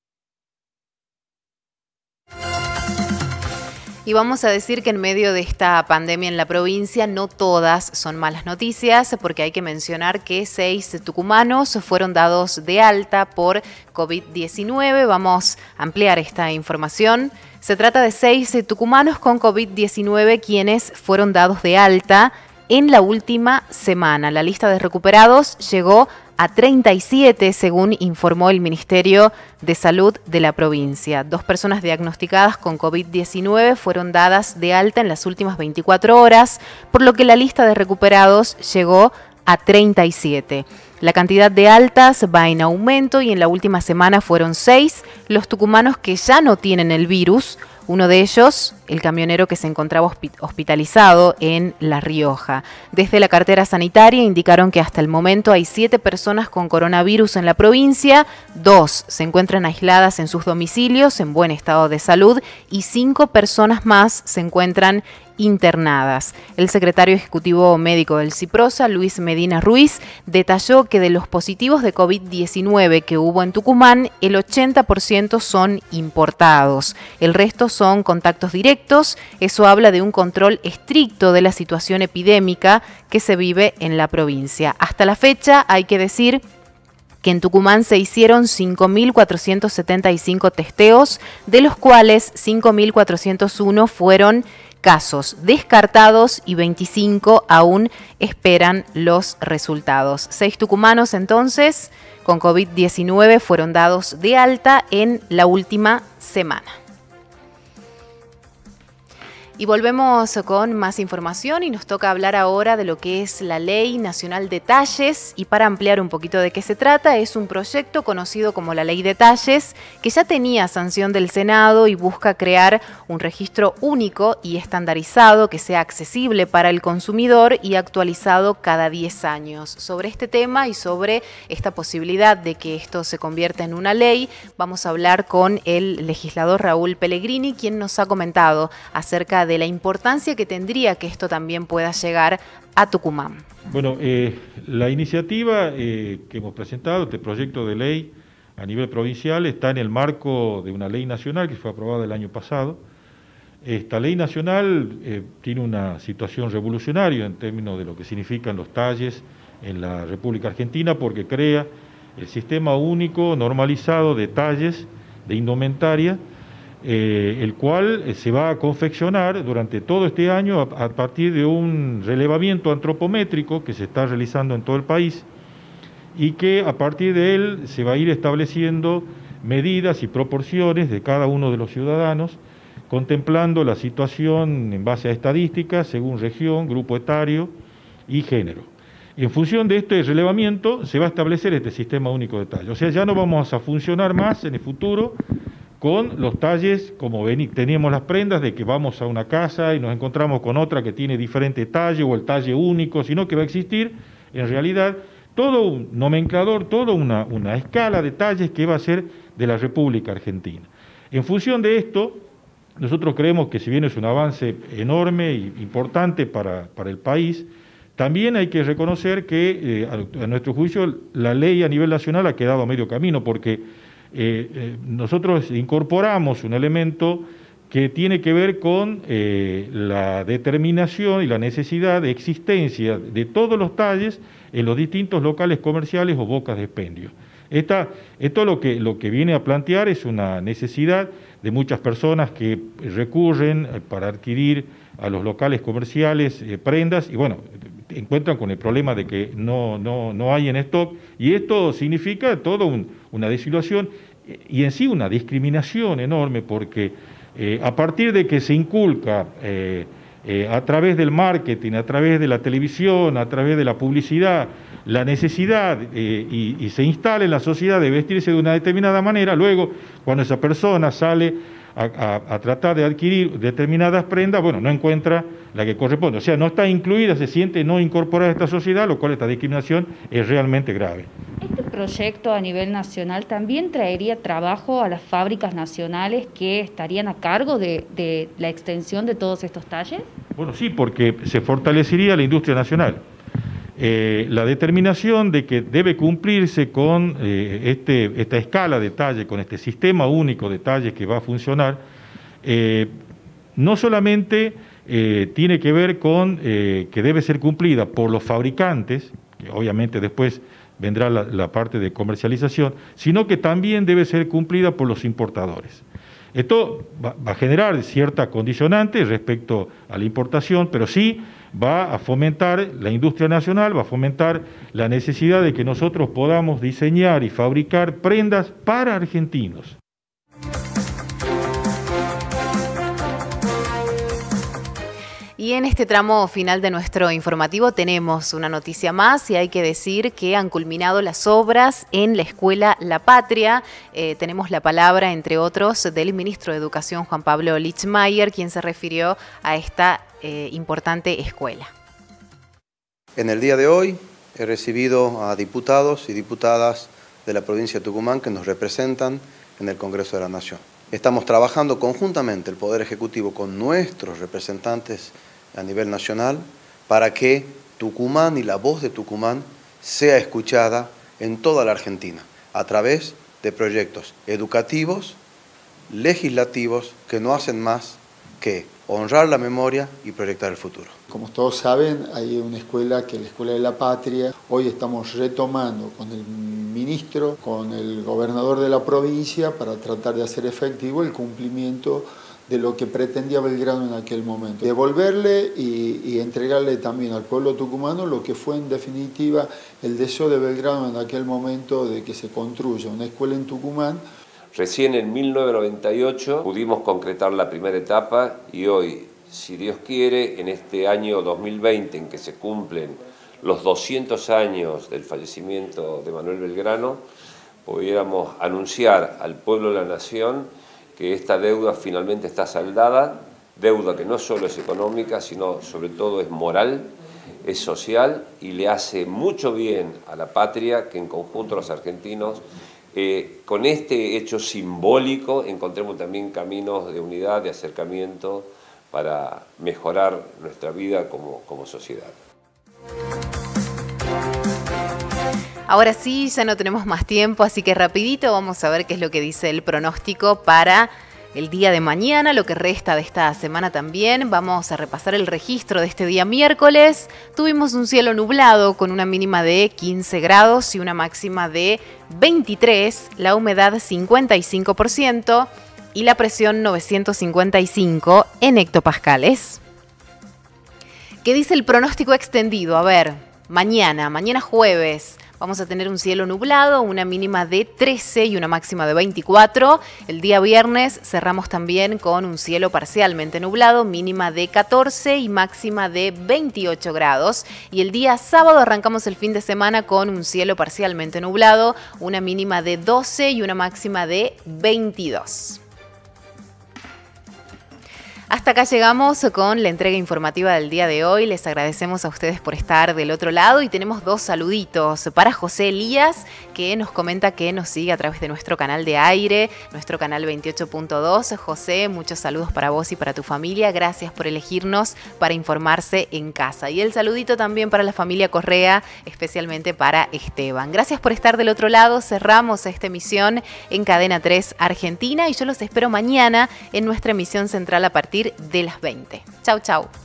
Y vamos a decir que en medio de esta pandemia en la provincia no todas son malas noticias, porque hay que mencionar que 6 tucumanos fueron dados de alta por COVID-19. Vamos a ampliar esta información. Se trata de 6 tucumanos con COVID-19 quienes fueron dados de alta en la última semana. La lista de recuperados llegó a 37, según informó el Ministerio de Salud de la provincia. 2 personas diagnosticadas con COVID-19 fueron dadas de alta en las últimas 24 horas, por lo que la lista de recuperados llegó a 37. La cantidad de altas va en aumento y en la última semana fueron 6 los tucumanos que ya no tienen el virus. Uno de ellos, el camionero que se encontraba hospitalizado en La Rioja. Desde la cartera sanitaria indicaron que hasta el momento hay 7 personas con coronavirus en la provincia, 2 se encuentran aisladas en sus domicilios en buen estado de salud y 5 personas más se encuentran internadas. El secretario ejecutivo médico del CIPROSA, Luis Medina Ruiz, detalló que de los positivos de COVID-19 que hubo en Tucumán, el 80% son importados. El resto son contactos directos. Eso habla de un control estricto de la situación epidémica que se vive en la provincia. Hasta la fecha, hay que decir que en Tucumán se hicieron 5.475 testeos, de los cuales 5.401 fueron casos descartados y 25 aún esperan los resultados. 6 tucumanos entonces con COVID-19 fueron dados de alta en la última semana. Y volvemos con más información y nos toca hablar ahora de lo que es la Ley Nacional de Talles. Y para ampliar un poquito de qué se trata, es un proyecto conocido como la Ley de Talles, que ya tenía sanción del Senado y busca crear un registro único y estandarizado que sea accesible para el consumidor y actualizado cada 10 años. Sobre este tema y sobre esta posibilidad de que esto se convierta en una ley, vamos a hablar con el legislador Raúl Pellegrini, quien nos ha comentado acerca de la importancia que tendría que esto también pueda llegar a Tucumán. Bueno, la iniciativa que hemos presentado, este proyecto de ley a nivel provincial, está en el marco de una ley nacional que fue aprobada el año pasado. Esta ley nacional tiene una situación revolucionaria en términos de lo que significan los talles en la República Argentina, porque crea el sistema único normalizado de talles de indumentaria, el cual se va a confeccionar durante todo este año a partir de un relevamiento antropométrico que se está realizando en todo el país y que a partir de él se va a ir estableciendo medidas y proporciones de cada uno de los ciudadanos, contemplando la situación en base a estadísticas según región, grupo etario y género. En función de este relevamiento se va a establecer este sistema único de talles. O sea, ya no vamos a funcionar más en el futuro con los talles como teníamos las prendas de que vamos a una casa y nos encontramos con otra que tiene diferente talle o el talle único, sino que va a existir en realidad todo un nomenclador, toda una escala de talles que va a ser de la República Argentina. En función de esto, nosotros creemos que si bien es un avance enorme e importante para el país, también hay que reconocer que a nuestro juicio la ley a nivel nacional ha quedado a medio camino, porque nosotros incorporamos un elemento que tiene que ver con la determinación y la necesidad de existencia de todos los talles en los distintos locales comerciales o bocas de expendio. Esto lo que viene a plantear es una necesidad de muchas personas que recurren para adquirir a los locales comerciales prendas y bueno, encuentran con el problema de que no hay en stock, y esto significa toda una desilusión y en sí una discriminación enorme, porque a partir de que se inculca a través del marketing, a través de la televisión, a través de la publicidad, la necesidad y se instala en la sociedad de vestirse de una determinada manera, luego cuando esa persona sale a tratar de adquirir determinadas prendas, bueno, no encuentra la que corresponde. O sea, no está incluida, se siente no incorporada a esta sociedad, lo cual esta discriminación es realmente grave. ¿Este proyecto a nivel nacional también traería trabajo a las fábricas nacionales que estarían a cargo de la extensión de todos estos talles? Bueno, sí, porque se fortalecería la industria nacional. La determinación de que debe cumplirse con esta escala de talle, con este sistema único de talles que va a funcionar, no solamente tiene que ver con que debe ser cumplida por los fabricantes, que obviamente después vendrá la parte de comercialización, sino que también debe ser cumplida por los importadores. Esto va a generar cierta condicionante respecto a la importación, pero sí va a fomentar la industria nacional, va a fomentar la necesidad de que nosotros podamos diseñar y fabricar prendas para argentinos. Y en este tramo final de nuestro informativo tenemos una noticia más y hay que decir que han culminado las obras en la Escuela La Patria. Tenemos la palabra, entre otros, del ministro de Educación, Juan Pablo Lichmayer, quien se refirió a esta importante escuela. En el día de hoy he recibido a diputados y diputadas de la provincia de Tucumán que nos representan en el Congreso de la Nación. Estamos trabajando conjuntamente el Poder Ejecutivo con nuestros representantes a nivel nacional para que Tucumán y la voz de Tucumán sea escuchada en toda la Argentina a través de proyectos educativos, legislativos que no hacen más que honrar la memoria y proyectar el futuro. Como todos saben, hay una escuela que es la Escuela de la Patria. Hoy estamos retomando con el ministro, con el gobernador de la provincia para tratar de hacer efectivo el cumplimiento de lo que pretendía Belgrano en aquel momento. Devolverle y entregarle también al pueblo tucumano lo que fue en definitiva el deseo de Belgrano en aquel momento de que se construya una escuela en Tucumán. Recién en 1998 pudimos concretar la primera etapa y hoy, si Dios quiere, en este año 2020 en que se cumplen los 200 años del fallecimiento de Manuel Belgrano, pudiéramos anunciar al pueblo de la nación que esta deuda finalmente está saldada, deuda que no solo es económica, sino sobre todo es moral, es social y le hace mucho bien a la patria que en conjunto los argentinos, con este hecho simbólico, encontremos también caminos de unidad, de acercamiento para mejorar nuestra vida como sociedad. Ahora sí, ya no tenemos más tiempo, así que rapidito vamos a ver qué es lo que dice el pronóstico para el día de mañana, lo que resta de esta semana también. Vamos a repasar el registro de este día miércoles. Tuvimos un cielo nublado con una mínima de 15 grados y una máxima de 23, la humedad 55% y la presión 955 en hectopascales. ¿Qué dice el pronóstico extendido? A ver, mañana jueves, vamos a tener un cielo nublado, una mínima de 13 y una máxima de 24. El día viernes cerramos también con un cielo parcialmente nublado, mínima de 14 y máxima de 28 grados. Y el día sábado arrancamos el fin de semana con un cielo parcialmente nublado, una mínima de 12 y una máxima de 22. Hasta acá llegamos con la entrega informativa del día de hoy. Les agradecemos a ustedes por estar del otro lado y tenemos dos saluditos para José Elías, que nos comenta que nos sigue a través de nuestro canal de aire, nuestro canal 28.2. José, muchos saludos para vos y para tu familia. Gracias por elegirnos para informarse en casa. Y el saludito también para la familia Correa, especialmente para Esteban. Gracias por estar del otro lado. Cerramos esta emisión en Cadena 3 Argentina y yo los espero mañana en nuestra emisión central a partir de las 20. Chau, chau.